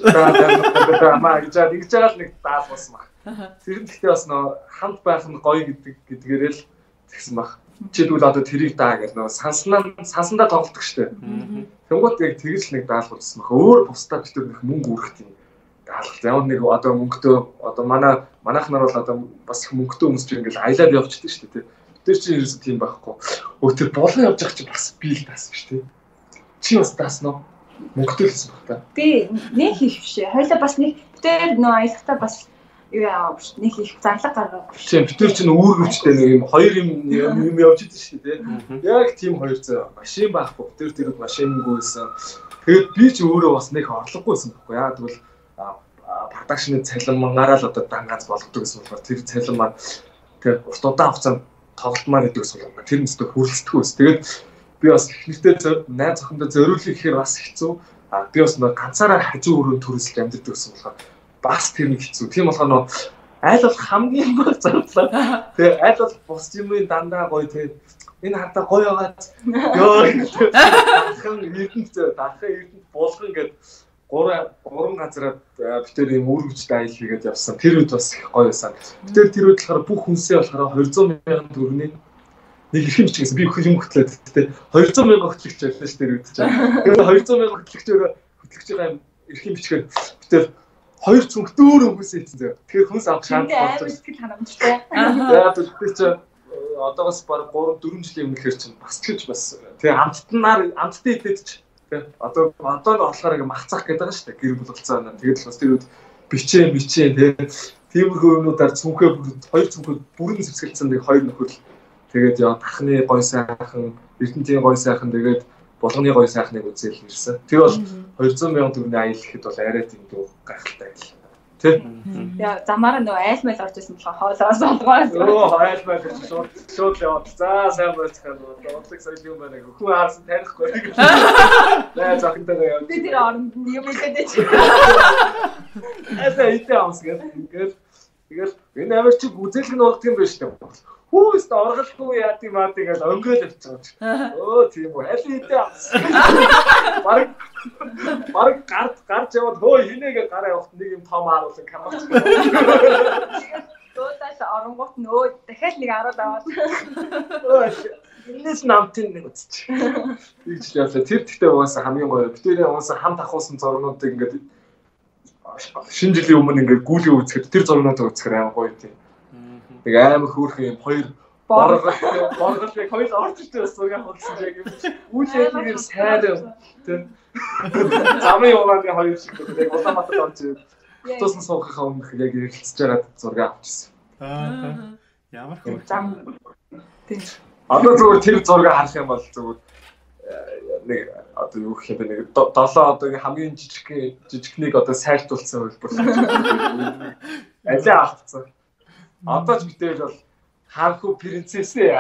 амаа гэж ингэж байгаа л нэг даалгуулсан баха. Тэр нь гэхдээ бас нөгөө хамт байх нь гоё гэдэг гэдгээрээ л тэгсэн баха. Жишээлбэл одоо тэрийг даа гэж нөгөө санснаа сансандаа тоглолдог штэ. Тэнгуут яг тэгж нэг даалгуулсан баха. Өөр бусдаа бид нэг мөнгө үрэх юм. Даалгалт. Ямар нэг одоо мөнгөтэй одоо манай манайх нар бол одоо бас их мөнгөтэй хүмүүс чинь ингээл аялаад явчихдаг шүү дээ. Тэр чинь ерөөсөө тийм байхгүй. Өө тэр болон явж байгаа чинь бас би л таасан шүү дээ. Чи бас тааснаа мөнгөтэй л гэсэн баг та. Би нэг хийх бишээ. Хойлоо бас нэг тэр нөө аялахтаа бас юу яа биш. Нэг их зарлаг гаргав. Тийм бид тэр чинь үүргэвчтэй нэг юм хоёр юм юм явж идэв шүү дээ. Яг тийм хоёр зөө машин байхгүй. Тэр тэр машингүйсэн. Тэгээд би ч өөрөө бас нэг орлогогүйсэн байхгүй яа тэгвэл продакшны цалин мангаараа л одоо дангааз болгодог гэсэн болохоор тэр цалин маань тэр урт удаан хугацаанд тоглолтмаар идэг гэсэн болохоор тэр нэстэ хөрөлцдөг ус. Тэгээд би бас ихнэртэй найз охиндоо зориулах гэхээр бас хэцүү. А би бас нэг ганцаараа хажуу өрөөнд төрөсөлж амьддаг гэсэн болохоор бас тэр нэг хэцүү. Тийм болохоор нөө айл бол хамгийн гол зарлаа. Тэгээ айл бол бус юмын дандаа гоё тэгээ энэ хатаа гоё байгаад ёо дахин эрдэнэт дахин эрдэнэт болгон гэдэг гурван гурван газараа битэр юм үүргэжтэй аялал хийгээд явсан. Тэр үед бас их гоё байсан. Битэр тэр үед болохоор бүх хүнсээ болохоор two hundred мянган төгрөний нэг ихэн бичих гэсэн би их юм хөтлөөд тэ two hundred мянган хөтлөгч байлаа ш тэр үед чинь. Тэгээд two hundred мянган хөтлөгчөөр хөтлөгч байгаа юм ихэн бичгээр битэр хоёр цүнхтөөр хүмүүсээ хийсэн зөө. Тэгэхээр хүнс авах шаардлага болж сэтгэл ханамжтай. Яа тэгэхээр чи одоогоос баг three four жилийн өмнөхөр чинь бас ч гэж бас тэгээ амттнаар амттай идэд ч одоо одоо нь болохоор ингээ махцах гэдэг байгаа шүү дээ. Гэр бүл болцоо байна. Тэгээд л бас тэр үед бичээ бичээ тэгээ тиймэрхүү юмнуудаар цүнхээ хоёр цүнхээ бүрэн зэвсгэлцэн нэг хоёр нөхөр л тэгээд яа тахны гой сайхан, эрдэнтийн гой сайхан тэгээд болгоны гой сайхныг үзэл ирсэн. Тэр бол two hundred мянган төгрөгийн аялал гэхэд бол арай тийм дүү гайхалтай аялал. Тэ? Яа замаараа нөгөө айлмал орж исэн болохоор хоолоос олгоо. Оо айлмал шууд шууд яваад. За сайн байцгаана. Онцлог соёл юм байна. Хүн харсан танихгүй. Наа захинтайгаа яваад. Би тэр оронд юм хэлээд чи. Эсэ итэ амс гэдэг. Ингээл тэгэл энэ амар чи үзэлг нь болдго юм байна шүү дээ. Хүүст орголгүй яа тийм аа тэгэл өнгөөл явчихсан. Өө тийм үү. Аль итэ амс. Бараг бараг гард гарч яваад хөө хинээгээ гараа явахт нэг юм том харуулсан камерч. Дуудаас оронгууд нөө дахиад нэг харуул аваад. Энэс намтын нэг үзчих. Тэгж явлаа. Тэр тэгтээ угаасаа хамгийн гоё. Битэрийн угаасаа хамт ахуулсан зургуудыг ингээд шинэ жилийн өмнө ингээд гүйлгээ үзэхэд тэр зургуудыг үзэхээр амар гоё тийм. Тэг амар хөөрхөн юм хоёр боргол боргол яг хоёр орж ирсэн зураг авахсан яг юм. Үйл явдлыг сайраа тийм. Замын явааны хоёр шиг яг Улаанбаатар орж ирээд туссан суухынхаа өмнөх яг ярилцж байгаа зураг авчихсан. Аа. Ямар хөөрхөн. Зам. Тийм. Одоо зүгээр тэр зураг харах юм бол зүгээр нэг одоо юу гэх юм бэ нэг долоо одоо хамгийн жижиг жижигнийг одоо сайртуулсан хөлбөр. Алиа авцсан. Одоо ч битэл бол хаанху принцесс ээ.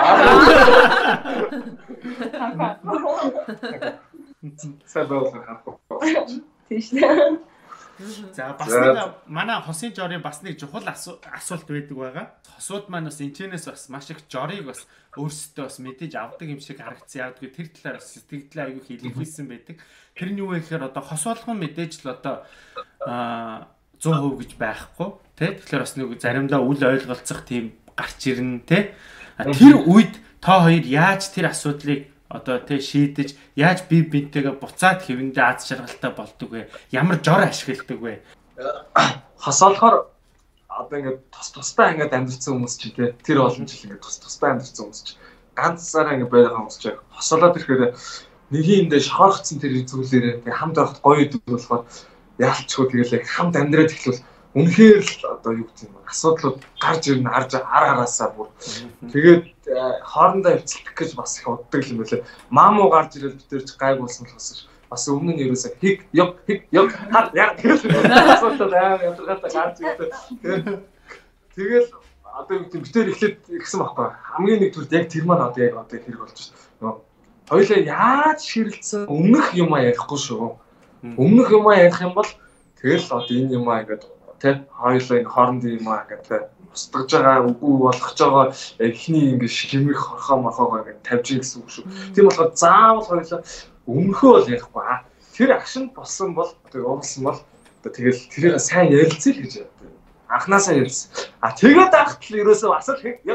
Сэбэл хаанху. Тийш. За бас нэг манай хосын жорын бас нэг чухал асуулт байдаг байгаа. Хосууд маань бас энэчнээс бас маш их жорыг бас өөрсдөө бас мэдээж авдаг юм шиг харагдсан. Яг тэр талаар бас сэтгэлдээ аягүй хэлэлцсэн байдаг. Тэр нь юу вэ гэхээр одоо хос болгон мэдээж л одоо сто процент гэж байхгүй тий. Тэгэхээр бас нэг заримдаа үл ойлголцох тийм гарч ирнэ тий. Тэр үед та хоёр яаж тэр асуудлыг одоо тий шийдэж яаж бие биентэйгээ буцаад хэвэндээ аз жаргалтай болдог вэ? Ямар жор ашигладаг вэ? Хос олохоор одоо ингээд тус тустай ингээд амьдсан хүмүүс чинь тий тэр олон жил ингээд тус тустай амьдсан хүмүүс чинь ганцаараа ингээд байгаа хүмүүс чинь хосолоод ирэхээр нэгийн эндээ шохорхцсон тэр зүйлээрээ ингээд хамт байхад гоё идэв болохоор яалчгүй тэгэлээ хамт амьдраад эхлүүл үнэхээр л одоо юу гэх юм асуудлууд гарч ирнэ арж ар араасаа бүр тэгээд хоорондоо хөвцөлдөх гэж бас их уддаг юм байлаа. Маамуу гарч ирэл битэрч гайг болсон болохоос бас өмнө нь ерөөсөө хиг ёг хиг ёг хар яг асуудлууд аа ядаргаатай гарч ирлээ. Тэгэл одоо юу гэх юм битэр эхлээд гисэн байхгүй. Хамгийн нэг төрд яг тэр маань одоо яг одоо хэрэг болж байна. Хоёулаа яаж ширэлцсэн өмнөх юм ярихгүй шүү. Өмнөх юм ярих юм бол тэгэл одоо энэ юм аа ингээд тэ хоёулаа энэ хоорондын юм аа гэдэг устгаж байгаа үгүй болгож байгаа эхний ингэ шимэг хорхоо мохоогоо ингэ тавьж ийн гэсэн үг шүү. Тийм болохоор заавал хоёулаа өмнөхөө бол ярихгүй аа. Тэр агшин болсон бол одоо уурлсан бол одоо тэгэл тэрийг сайн ярилцъя л гэж яддаг. Анхнаасаа ярилцсан. А тэгээд ахтал ерөөсөө бас л хэг.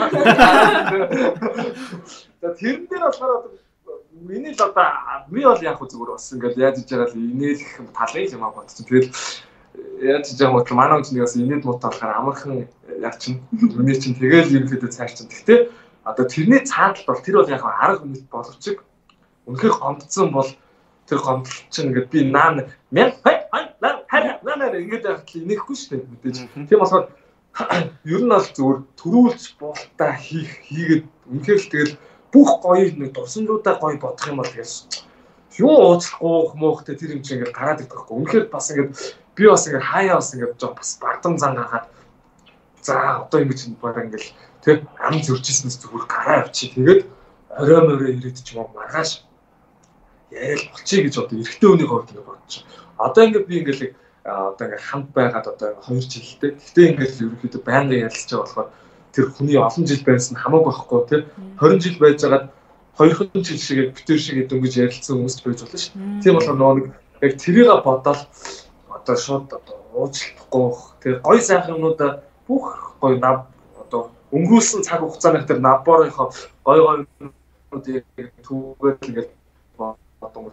За тэрэн дээр болохоор миний л одоо би бол яг зүгээр бас ингээд яаж иж байгаа л инээлэх талын юм аа бодсон. Тэгэл яаж иж байгаа бол манай хүнээс бас инээд муутай болохоор амархан яг чинь миний чинь тэгэл ерөнхийдөө цааш чинь. Гэхдээ одоо тэрний цаадал бол тэр бол яг арга хүмүүст боловч үнэхээр гомдсон бол тэр гомдол чинь ингээд би наа мен хай наа наа ингээд явахтал инехгүй шүү дээ мэдээж. Тийм болохоор ер нь бол зүгээр төрүүлж болтаа хийх хийгээд үнэхээр л тэгэл бүх гоё нэг дурсамжуудаа гоё бодох юм бол тэгээс юу уучлахгүй муухтай тэр юм чинь ингээд гараад идэх байхгүй. Үнэхээр бас ингээд би бас ингээд хаяа бас ингээд жоо бас бардам зан хаагаад за одоо ингэж баг ингээд тэг ам зөрчснээс зүгээр гараа авчи. Тэгээд орой морой ирээд ч юм уу маргааш яриад болчих гэж одоо эрэгтэй хүний хувьд ингээд бодчих. Одоо ингээд би ингээд одоо ингээд хамт байгаад одоо хоёр жилтэй. Гэхдээ ингээд ерөнхийдөө байнга ярилцж байгаа болохоор тэр хүний олон жил байсан хамаагүй байхгүй тий хорин жил байж байгаад хоёрхан жил шиг битэр шиг дөнгөж ярилцсан хүмүүс байж болно шүү. Тийм болохоор нөгөө нэг яг тэрийг бодоод одоо шууд одоо уучлахгүй тий гой сайхан юмнуудаа бүх гой нав одоо өнгөрүүлсэн цаг хугацааны тэр наборынхоо гой гой юмнуудыг түүгээд ингээд бодсон.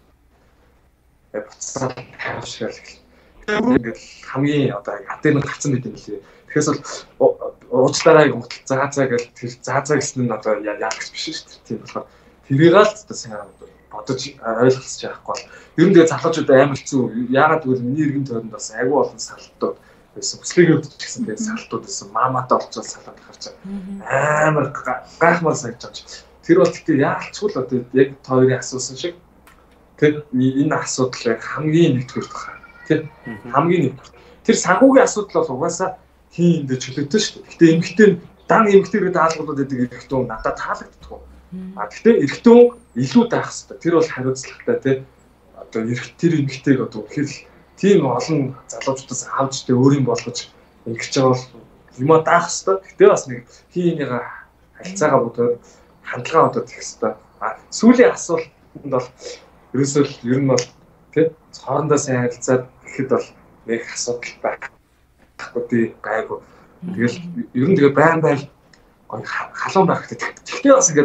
Яг буцаад хаашгаал ингээд хамгийн одоо атемын гарцсан гэдэг юм лээ. Тэгэхээс бол уучлаарай гутал заа заа гэж тэр заа заа гэсэн нь одоо яах гэж биш шүү дээ. Тийм болохоор тэрийг л одоо сайн бодож ойлгоцож яахгүй бол ер нь тэгээ залуучууд амар хэцүү. Яагаад гэвэл миний иргэн тойронд бас агүй олон салтууд байсан. Бүслэгийн хувьд ч гэсэн тэгээ салтууд байсан. Маамаатай олцол салаад харж амар гайхмаар санагдаж байгаа. Тэр бол гэхдээ яалчгүй л одоо яг хоёрын асуусан шиг тэр энэ асуудал хамгийн нэгдүгээр тохиол. Тэр хамгийн нэгдүгээр. Тэр санхүүгийн асуудал бол угаасаа тийм дэ чөлөөтэй шүү дээ. Гэхдээ эмэгтэй дан эмэгтэйгүүд даалгуулад байдаг эрэгтэй хүн надад таалагддаг. А гэхдээ эрэгтэй хүн илүү даах хэрэгтэй. Тэр бол хариуцлагатай тий. Одоо эрэгтэй тэр эмэгтэйг одоо үнэхээр тийм олон залуучуудаас авч тэ өөрийн болгож ингэж байгаа бол юмаа даах хэрэгтэй. Гэхдээ бас нэг хийнийг харилцаагаа бодоод хандлагаа бодоод их хэрэгтэй. А сүүлийн асуултанд бол ерөөсөө ер нь бол тий хоорондоо сайн харилцаад ихэд бол нэг асуудал байх. Гэхдээ гайгүй. Тэгэл ер нь тэгээ байн байн гоё халуун байх хэрэгтэй. Тэгтээ бас ингээд бас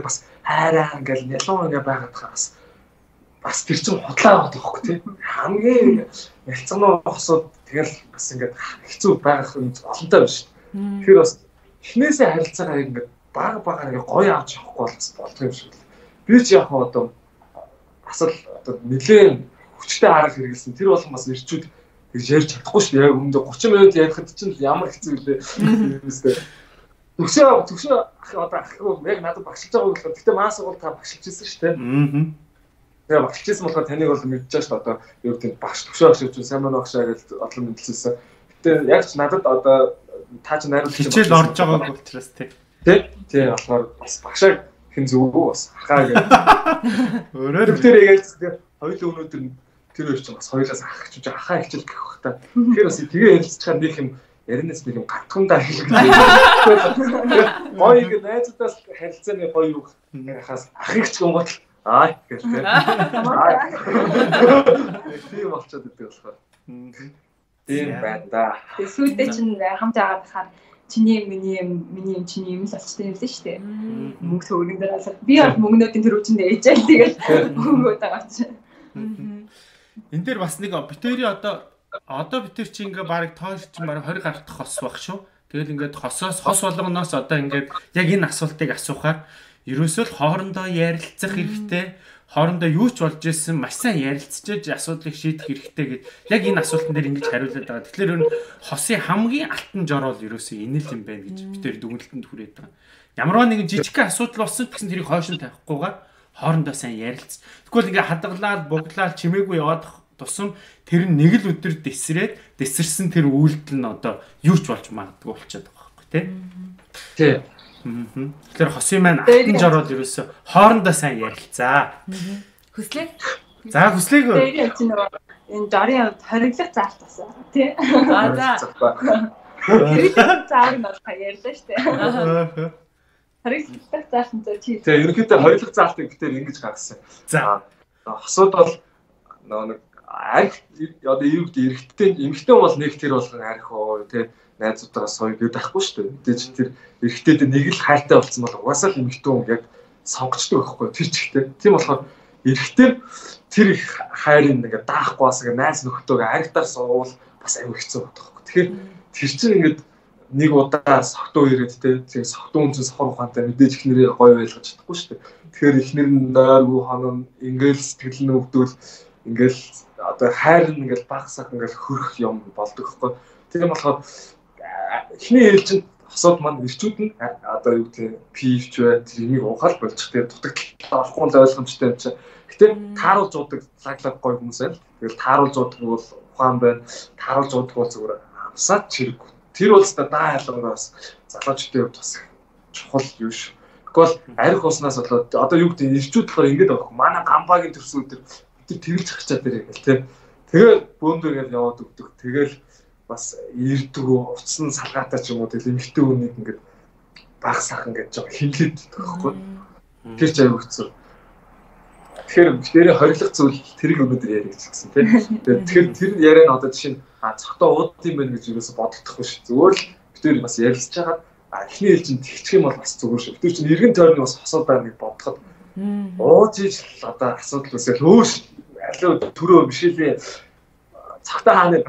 хайраа ингээл ялуу ингээ байгаад хаас бас тэр чинь худлаа байгаа байхгүй тийм хамгийн ялцгануу хосууд тэгэл бас ингээд хэцүү байх юм олонтой байна шүү. Тэгэхээр бас эхнээсээ харилцаагаа ингээд бага багаар ингээ гоё авч явахгүй бол бас болдго юм шиг. Би ч яг одоо бас л одоо нэлээд хүчтэй арга хэрэгэлсэн. Тэр болгон бас ирчүүд тэгж ярьж чадахгүй шүү. Яг өмнөд thirty минут ярихад чинь ямар хэцүү вэ? Төгсөө төгсөө одоо ахгүй яг надад багшилж байгаа болохоор гэтээ маа сургууль та багшилж ирсэн шүү дээ. Аа. Тэгээ багшилж ирсэн болохоор таныг бол мэдчихэж шүү дээ. Одоо юу гэдэг багш төгсөө багш гэж сайн мөн багшаа гэж одлон мэдчихсэн. Гэтээ яг ч надад одоо та ч найруулагч хичээл орж байгааг учраас тий. Тий. Тий болохоор бас багшаа хэн зүгөө бас хаа гэж. Өөрөөр тэр яг хоёул өнөөдөр тэр хоёр ч бас хоёулаас ах гэж ахаа хичээл гэх бах та. Тэгэхээр бас тэгээ ярилцчихаар нэг юм яринаас нэг юм гатхандаа хэлэх. Гоё ингэ найзуудаас харилцааны гоё юу хаас ахыг ч гомгол аа гэж тийм. Тийм болчиход идэв болохоор. Тийм байна да. Тэгээ сүйдээ чинь хамт яагаад хахаар чиний миний юм миний юм чиний юм л болчтой юм л шүү дээ. Мөнгө төгрөгөн дээр аль би бол мөнгнүүдийн төрүүчэнд ээжэл тэгэл мөнгөө дагач. Энд дээр бас нэг битэрийн одоо одоо битэр чи ингээ баг тоош чи баг twenty гарах хос баг шүү. Тэгэл ингээд хосоос хос болгоноос одоо ингээд яг энэ асуултыг асуухаар ерөөсөө л хоорондоо ярилцах хэрэгтэй. Хоорондоо юу ч болж ирсэн маш сайн ярилцчихэж асуудлыг шийдэх хэрэгтэй гэд яг энэ асуултан дээр ингэж хариулаад байгаа. Тэгэхээр энэ хосын хамгийн алтан жорол ерөөсөө энэ л юм байна гэж битэр дүгнэлтэнд хүрээд байгаа. Ямарваа нэгэн жижигхэн асуудал болсон гэсэн тэрийг хойшин тавихгүйгээр хоорондоо сайн ярилц. Тэгвэл ингээ хадгалаад, буглаад чимээгүй яваад тусам тэр нэг л өдөр дэсрээд дэсэрсэн тэр үйлдэл нь одоо юу ч болж магадгүй болчиход байгаа байхгүй тий. Тий. Тэгэхээр хосын маань алтан жорол ерөөсө хоорондоо сайн ярилцаа. Хүслээ? За хүслээг. Тэгээ чи нөгөө энэ жарын хориглох заалт басаа тий. Аа за. Хориглох заалт нь бол ярьлаа шүү дээ. Хориглох заалт нь чи. Тэгээ ерөнхийдөө хориглох заалтыг битээр ингэж гаргасан. За. Хосууд бол нөгөө арх одоо юу гэдэг эрэгтэй эмэгтэй бол нэг тэр болгон арх оо тий найзуудаас сой гэдэг байхгүй шүү дээ. Мэдээж тэр эрэгтэйд нэг л хайртай болсон бол угаасаа л эмэгтэй хүн яг сонгочтой байхгүй тэр ч ихтэй. Тийм болохоор эрэгтэй тэр их хайрыг ингээд даахгүй бас ингээд найз нөхдөөгөө архитаар суувал бас аюу хэцүү байдаг. Тэгэхээр тэр чинь ингээд нэг удаа согтуу ирээд тий тийм согтуу хүн чинь сохор ухаантай мэдээж их нэрээ гоё ойлгож чадахгүй шүү дээ. Тэгэхээр ихнэр нь нойргүй хонон ингээл сэтгэл нь өвдөл ингээл одоо хайр нь ингээл багсах ингээл хөрөх юм болдог байхгүй. Тийм болохоор эхний ээлжинд хосууд маань ирчүүд нь одоо юу гэдэг пивч бай тэрийг ухаал болчих тийм дутагдaltaй болохгүй л ойлгомжтой юм чинь. Гэтэ тааруулж уудаг лаглаг гоё хүмүүс байл. Тэгэл тааруулж уудаг бол ухаан байна. Тааруулж уудаг бол зүгээр амсаад чирэг. Тэр бол та даа ялангаас залуучдын хувьд бас чухал юу ш. Тэгвэл арх уснаас болоод одоо юу гэдэг ирчүүд болохоор ингэж байгаа юм. Манай гамбагийн төрсөн өдөр бид тэгэлж хачаад ирээ гэл тийм. Тэгээ бөөндөргээл яваад өгдөг. Тэгэл бас ирдэггүй уцсан салгаатай ч юм уу тэгэл эмхтэй хүнийг ингээд баг сахан гэж жоо хинлээд байхгүй. Тэр ч аюу хэцүү. Тэгэхээр битэрийн хоригдох зүйл тэрийг өнөөдөр яриа гэсэн тийм. Тэгэхээр тэр яриа нь одоо жишээ нь а цогтоо ууд юм байна гэж юусоо бодогдохгүй шүү. Зүгээр л битэр бас ярилцж хагаад эхний ээлжинд тэгчих юм бол бас зүгээр шүү. Битэр чинь эргэн тойрны бас асуудал байна гэж бодоход ууж иж одоо асуудал үсэл өөш алуу төрөө бишэлээ цагтаа хаана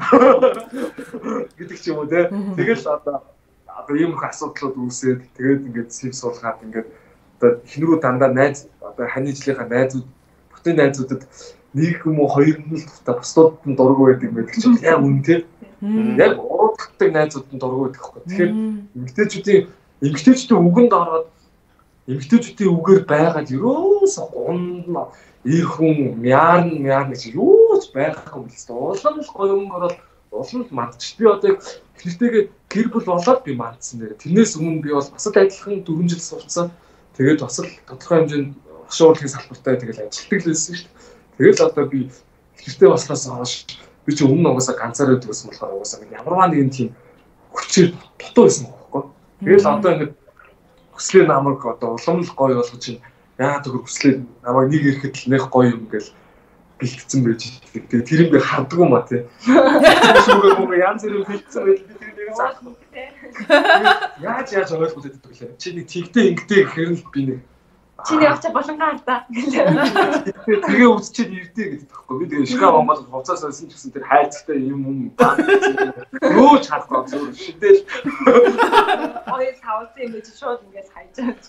гэдэг ч юм уу те. Тэгэл одоо одоо ийм их асуудлууд үүсээд тэгээд ингээд сэв суулгаад ингээд одоо эхнэрүү дандаа найз одоо ханижлынхаа найзууд бүтэн найзуудад нэг юм уу хоёр нь л тутаа бусдууд нь дургу байдаг байдаг чинь яг үн те. Яг уруудтай найзууд нь дургу байдаг байхгүй. Тэгэхээр эмгтээчүүдийн эмгтээчүүдийн үгэнд ороод эмгтээчүүдийн үгээр байгаад ерөөсө гунд ир хүн мяарн мяарн гэж юу ч байхгүй юм л хэвээр улам л гоё юм ороод улам л мандч. Би одоо эхнэртэйгээ гэр бүл болоод би мандсан нэр. Тэрнээс өмнө би бол бас л адилхан дөрвөн жил сурцсан. Тэгээд бас л тодорхой хэмжээнд багш уурлахын салбартай тэгэл ажилладаг л байсан шүү дээ. Тэгэл одоо би эхнэртэй болсноос хойш би ч өмнө угаасаа ганцаар байдаг гэсэн болохоор угаасаа ямарваа нэгэн тийм хүчээр дутуу байсан байхгүй. Тэгэл одоо ингэ хүслээ намайг одоо улам л гоё болгож чинь яа тэр хүслээ намайг нэг ирэхэд л нэх гоё юм ингээл бэлтгэсэн байж байгаа. Тэгээ тэр юм би харддаг юм а тий. Шүүгээ мөнгө янз бүрийн бэлтгэсэн байл би тэрнийг заахгүй тий. Яаж яаж ойлгох гэдэг вэ? Чи нэг тэгтэй ингэтэй гэхээр л би нэг Чиний очоо болонгаар та. Тэгээ үзчихэд ирдээ гэдэг тэгэхгүй. Би тэгээ шкаф амбал хувцас ойсон ч гэсэн тэр хайцтай юм юм баа. Юу ч харахгүй зүгээр шидэл. Ой савсан юм гэж шууд ингээд хайжаач.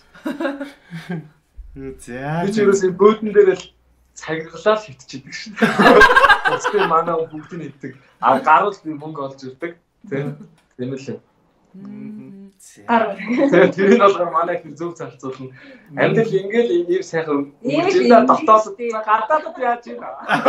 За. Би ч ерөөсөө бөөдөн дээр л цагиргалаа л хитчихдэг шин. Өстэй манай бүгдийг хийдэг. А гаруул би мөнгө олж ирдэг. Тийм. Тийм л юм. Тэгээ тэрийг болохоор манай их зөв зарцуулна. Амьдрал ингээл ийм сайхан үржиндээ дотоод гадаадд яаж юм.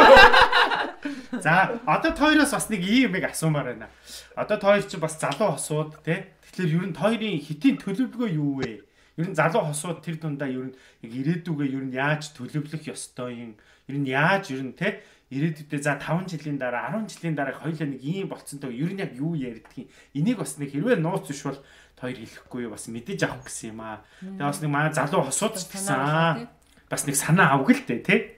За, одоо хоёроос бас нэг ийм юм асуумаар байна. Одоо хоёр чи бас залуу хосууд тий. Тэгэхээр ер нь хоёрын хитийн төлөвлөгөө юу вэ? Ер нь залуу хосууд тэр дундаа ер нь яг ирээдүгээ ер нь яаж төлөвлөх ёстой юм? Ер нь яаж ер нь тий ирээдүйдээ за таван жилийн дараа арван жилийн дараа хоёулаа нэг ийм болцсонтой ер нь яг юу ярьдгийг энийг бас нэг хэрвээ нууц биш бол хоёр хэлэхгүй бас мэдээж авах гэсэн юм аа. Тэгээ бас нэг манай залуу хосууд ч гэсэн бас нэг санаа авг л дээ тий.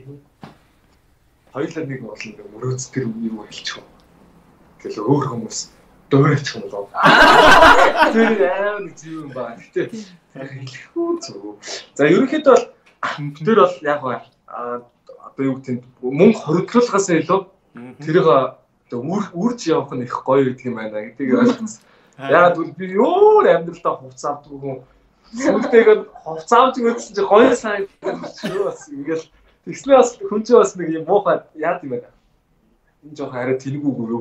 Хоёулаа нэг бол нэг мөрөөц тэр юу хэлчих вэ? Тэгэл өөр хүмүүс дөөрч юм болоо. Тэр аав нэг зүйл юм ба. Гэтэ хэлэхгүй зүг. За ерөнхийдөө бол тэр бол яг аа одоо юу гэдэг мөнгө хоригдлуулахаас илүү тэрийг үр үрж явах нь их гоё гэдэг юм байна гэдгийг ойлгосон. Яагаад гэвэл би өөр амьдралдаа хувц авдаг хүн сүлтэйгээр хувц авч гэсэн чинь гоё сайн шүү бас ингээл тэгснээ бас хүн чинь бас нэг юм муухай яад юм байна. Энэ жоох арай тэнэгүүг юу.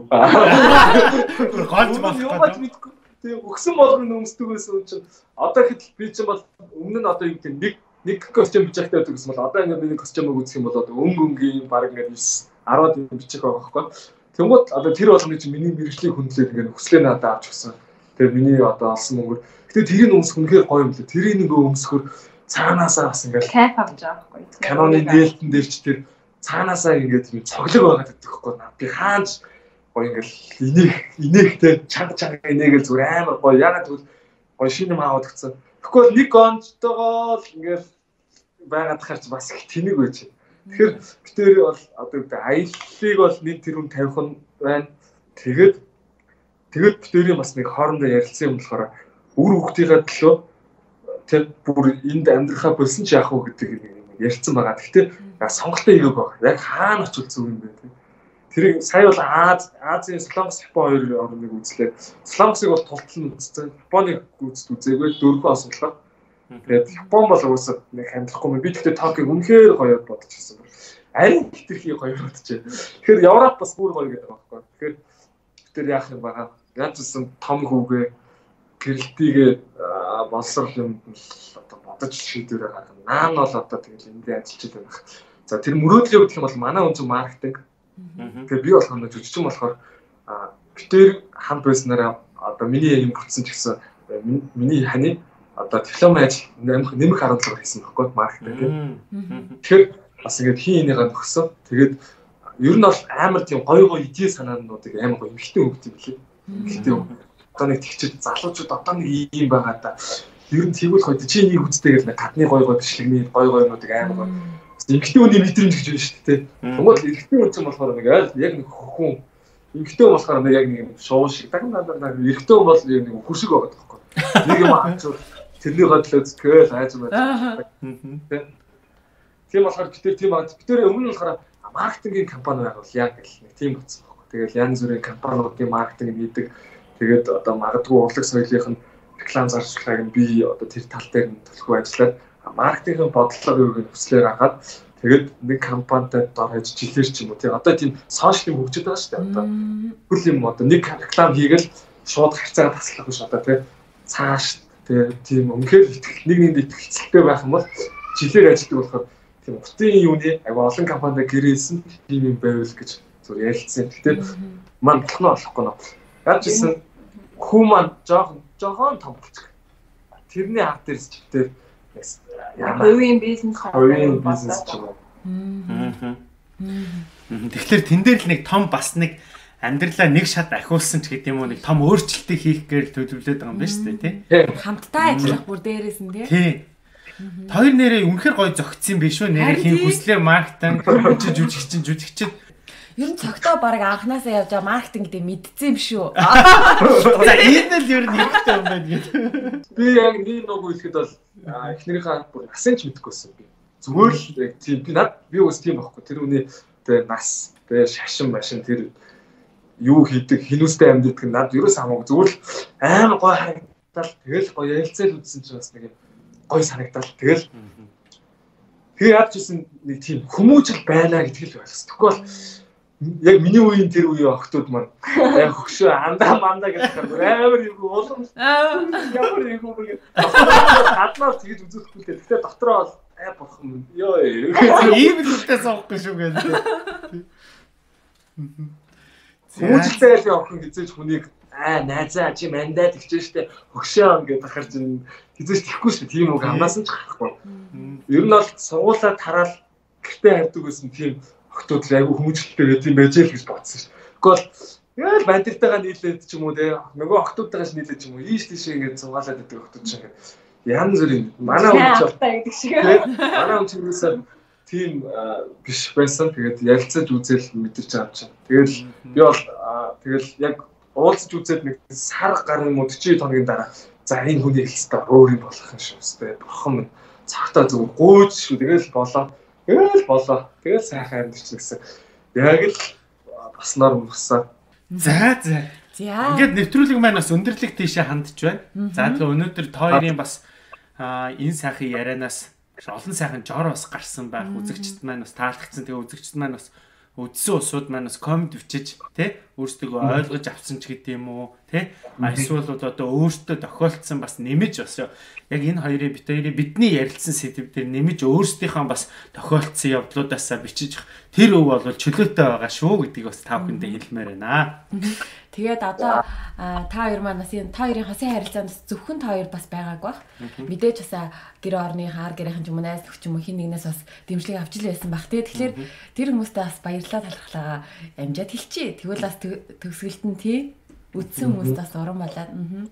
Голж болох. Тэгээ өгсөн болгоно өмсдөг байсан чинь одоо хэд би чинь бол өмнө нь одоо юу гэдэг нэг нэг костюм бичэхтэй байдаг гэсэн бол одоо ингээд миний костюмыг үзэх юм бол одоо өнгө өнгийн баг ингээд девять десять бичих байгаа байхгүй. Тэнгууд одоо тэр болгоны чинь миний мэрэгжлийн хүндлээд ингээд өслөө надад авч өгсөн. Тэгээ миний одоо олсон мөнгөөр. Гэтэ тэрийг өмсөх үнэхээр гоё юм лээ. Тэрийг нэг өмсөхөр цаанаасаа бас ингээд кайф авч байгаа байхгүй. Каноны дээлтэн дээр ч тэр цаанаасаа ингээд юм цоглог байгаад байдаг байхгүй. Би хаанч гоё ингээд инех инехтэй чанга чанга инегээл зүгээр амар гоё. Ягаад гэвэл гоё шинэ юм аваад өгсөн. Тэгэхгүй нэг онцтойгоо л ингээд байгаад харч бас их тэнэг байж. Тэгэхээр битээр бол одоо гэдэг аяллыг бол нэг тэрүүн тавих нь байна. Тэгээд тэгээд битээрийн бас нэг хоорондоо ярилцсан юм болохоор үр хүүхдийнхээ төлөө тэр бүр энд амьдрахаа болсон ч яах вэ гэдэг нэг ярьсан байгаа. Гэхдээ сонголтоо ирээг баг. Яг хаана очил зүг юм бэ те. Тэр сая бол Аз Азийн Солонгос Япон хоёр орныг үзлээ. Солонгосыг бол тултал нь үзсэн. Японыг үзд үзээгүй дөрвөн осголоо. Тэгээд Япон бол уусаа нэг хандлахгүй юм. Би тэгтээ Токиг үнэхээр гоё бодчихсон. Арин хитрхи гоё бодчихээ. Тэгэхээр Европ бас бүр гоё гэдэг байгаа байхгүй. Тэгэхээр тэр яах юм байгаа. Яаж ч том хүүгээ гэрэлтийгээ болсор юм одоо бодож шийдвэрээ гаргах. Наан бол одоо тэгэл эндээ ажиллаж байгаа. За тэр мөрөөдлөө гэх юм бол манай хүн чинь маркетинг. Тэгэхээр би болох нь жүжигчин болохоор битээр хамт байснараа одоо миний юм бүтсэн ч гэсэн миний ханы одоо диплом ажил нэмэх харамтлага хийсэн байхгүй маркетинг. Тэгэхээр бас ингээд хин энийгээ нөхсөн. Тэгээд ер нь бол амар тийм гоё гоё идея санаануудыг амар гоё эмхтэй өгд юм билээ. Эмхтэй өг. Одоо нэг тэгчээд залуучууд одоо нэг ийм байгаа да. Ер нь тэгвэл хойд чи нэг үзтэйгэл нэг гадны гоё гоё бичлэгний гоё гоёнуудыг амар гоё. Эмхтэй үний мэдрэмж гэж байна шүү дээ. Тэгмэл эрэгтэй хүн ч болохоор нэг айл яг нэг хүн эмхтэй хүн болохоор нэг яг нэг шоу шиг дагнаа дагнаа эрэгтэй хүн бол яг нэг хөршиг байгаа байхгүй. Нэг юм хаач тэрний хотлоо зүтгэл хайж байна. Тийм болохоор бид тэр тийм аа бид тэр өмнө нь болохоор маркетингийн компани байгуул яг л нэг тийм болсон байхгүй. Тэгэл янз бүрийн компаниудын маркетинг хийдэг. Тэгээд одоо магадгүй урлаг соёлынх нь реклам зарчлагыг би одоо тэр тал дээр нь төлөхөө ажиллаад маркетингийн бодлогыг хүслээр гаргаад тэгээд нэг компанитай дор хаяж жилээр ч юм уу тийм одоо тийм сошиал юм хөгжиж байгаа шүү дээ одоо хөл юм одоо нэг реклам хийгээл шууд харьцаагаа таслах биш одоо тийм цааш тийм үнэхээр нэг нэгэнд итгэлцэлтэй байх юм бол жилээр ажилладаг болохоор тийм утын юуны ага олон компанид гэрээсэн тийм юм байвал гэж зүр ярилцсан. Гэхдээ маань болохно болохгүй нөө. Яаж гэсэн хүү маань жоохон жоохон том болчих. Тэрний ард дээрс чивтэр хувийн бизнес хувийн бизнес ч юм уу. Тэгэхээр тэн дээр л нэг том бас нэг амьдралаа нэг шат ахиулсан ч гэдэг юм уу нэг том өөрчлөлтийг хийх гээл төлөвлөд байгаа юм байна шүү дээ тий. Хамтдаа ажиллах бүр дээрээс нь тий. Тий. Хоёр нэрээ үнэхээр гоё зөгцсөн биш үү? Нэрээ хин хүслээр маркетинг чи жүжигчин жүжигчд Ер нь цогтоо баг анханасаа явж байгаа маркетинг гэдэг мэдсэн юм шүү. За энэ л ер нь хэрэгтэй юм байна гэдэг. Би яг нэг нэг хэлэхэд бол эхнэрийнхээ бүр насэнч мэдэхгүйсэн би. Зүгээр л яг тийм би над би уус тийм байхгүй. Тэр үний тэгээ нас, тэгээ шашин машин тэр юу хийдэг, хинүүстэй амьддаг над ерөөс хамаагүй зүгээр л амар гоё харагдал тэгэл гоё ярилцэл үзсэн чинь бас нэг гоё санагдал тэгэл тэгээ яаж гэсэн нэг тийм хүмүүжил байна гэдгийг л ойлгосон. Тэгэхгүй бол яг миний үеийн тэр үеийн охтууд маань яг хөшөө андаа мандаа гэдэг амар юм улам ямар юм бэ? Гаднаас тэгж үзүүлэхгүй л гэхдээ дотроо бол аа бурхан ёо ийм л үстэй суухгүй шүү гэдэг. Хүмүүжлтэй л охин гэж хүнийг аа найзаа чи мандаа тэгчээ штэ хөшөө ингээд тахарч хизээч тэхгүй шүү тийм үг амнаас нь ч гарахгүй. Ер нь бол сургуулаа тараал гэртээ хайрдаг байсан тийм охтууд л айгүй хүмүүжлэлтэй байх юм байж л гэж бодсон шүү. Гэхдээ яа л бандиртайгаа нийлээд ч юм уу те нөгөө охтуудтайгаа нийлээд ч юм уу ийш тийш ингээд цугаалаад байдаг охтууд ч ингээд янз бүрийн манай хүмүүс гэдэг шиг. Манай хүмүүсээс тийм биш байсан. Тэгээд ярилцаж үзэл мэдэрч байгаа юм чинь. Тэгэл би бол тэгэл яг уулзаж үзээд нэг сар гарын мөдчий хоногийн дараа за энэ хүний хэлстэй өөр юм болох юм шүү дээ. Бурхан минь цагтаа зөв гүйж шүү. Тэгэл болоо. Тэгэл болоо. Тэгэл сайхан амьдч гэсэн. Яг л баснаар унагсаа. За за. За. Ингээд нэвтрүүлэг маань бас өндөрлөг тийшээ хандж байна. За тэгээ өнөөдөр тооёрын бас энэ сайхан ярианаас олон сайхан жор бас гарсан байх. Үзэгчд маань бас таалагдсан. Тэгээ үзэгчд маань бас үдсэн усуд маань бас комент өчиж тий өөрсдөө ойлгож авсан ч гэдэм үү тий эсвэл одоо өөртөө тохиолдсон бас нэмэж бас яг энэ хоёрын бит хоёрын бидний ярилцсан сэдв дээр нэмэж өөрсдийнхөө бас тохиолдсон явдлуудаасаа бичиж тэр өв бол чөлөөтэй байгаа шүү гэдгийг бас та бүхэндээ хэлмээр байна. Тэгээд одоо та хоёр маань бас энэ та хоёрын хосын харилцаанд зөвхөн та хоёр бас байгааг бах. Мэдээж бас гэр орны хаар гэрийнхэн ч юм уу найз нөхч юм уу хин нэгнээс бас дэмжлэг авч л байсан бах. Тэгэхээр тэр хүмүүстээ бас баярлалаа талархлаа амжаад хэлчихье. Тэгвэл бас төгсгөлт нь тий үдсэн хүмүүст бас уран болоод.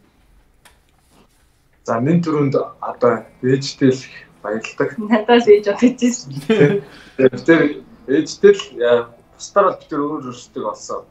За нэн төрөнд одоо ээжтэй л баярлалаа. Надаас ээж авчихсан. Тэр ээжтэй л бусдаар бол тэр өөр өөрсдөө олсон.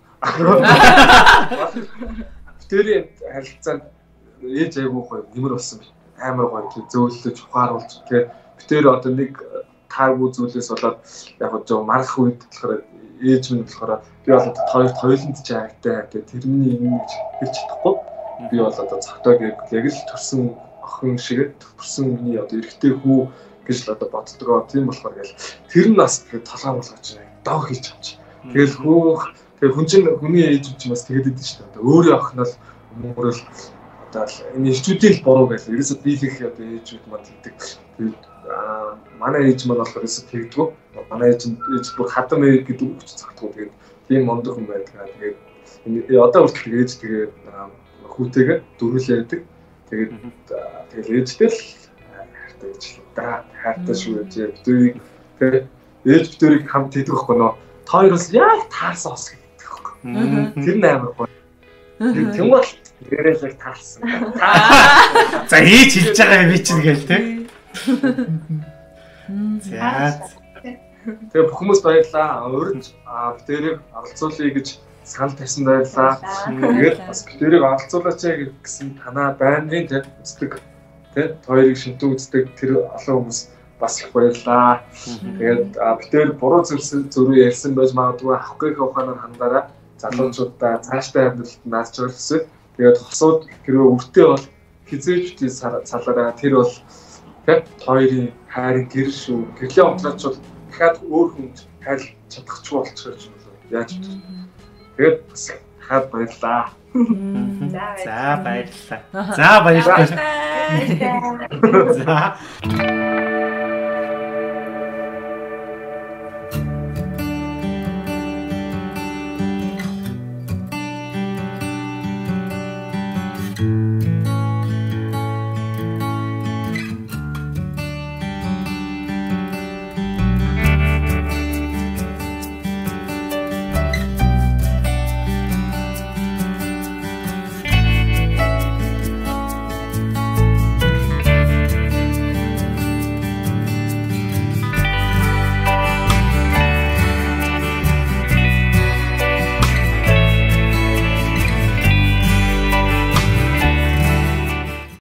Тэрийн харилцаанд ээж айгүй гоё нэмэр болсон би. Амар гоё зөөлөж ухааруулж тэгээ битээр одоо нэг таагүй зүйлээс болоод яг жоо марах үед болохоор ээж минь болохоор би бол одоо хоёрт хоёуланд ч айтай тэгээ тэрний юм гэж хэлж чадахгүй. Би бол одоо цогтойг яг л төрсэн охин шиг төрсэн миний одоо эрэгтэй хүү гэж л одоо боддгоо. Тийм болохоор гэл тэр нь бас тэгээ толгой болгож доо хийж авч. Тэгэл хөөх тэгээ хүн чинь хүний ээж юм чинь бас тэгээд идэв шүү дээ. Өөрөө охин л мөрөл одоо энэ ирчүүдийн л буруу гэж ерөөсөө дийлэх одоо ээжүүд манд гэдэг. Тэгээд манай ээж маань болохоор ерөөсөө тэгдэггүй. Манай ээж ээж бүр хадам ээ гэдэг үг цогтгоо. Тэгээд тийм мондох юм байдаг. Тэгээд одоо хүртэл ээж тэгээд хүүтэйгээ дөрүл ярьдаг. Тэгээд тэгээд ээжтэй л хайртай ээж л да. Хайртай шүү ээж. Битүүрийг тэгээд ээж битүүрийг хамт хийдэг байхгүй нөө. Хоёр бас яг таарсан ос гэдэг байхгүй. Тэр нь амар гоё. Тийм бол гэрэлэг таарсан. За ээж хэлж байгаа би чинь гээл те. За. Тэгээ бүх хүмүүс баярлаа. Урьд битэрийг оролцуулъя гэж санал тавьсан байлаа. Тэгээд бас битэрийг оролцуулаач гэсэн танаа байнгын тэр үздэг те хоёрыг шимтэн үздэг тэр олон хүмүүс бас их баярлаа. Тэгээд битэр буруу зөрсөн зөрүү ярьсан байж магадгүй авахгүй ухаанаар хандаараа залуучуудаа цаашдаа амьдралд наасч өргөсөв. Тэгээд хосууд хэрвээ өртөө бол хизээж тий салаараа тэр бол тэгээд хоёрын хайрын гэр шүү. Гэрлээ онцлооч бол дахиад өөр хүнд хайр чадахч болчихж яаж вэ? Тэгээд бас хаад баярлаа. За баярлалаа. За баярлалаа. За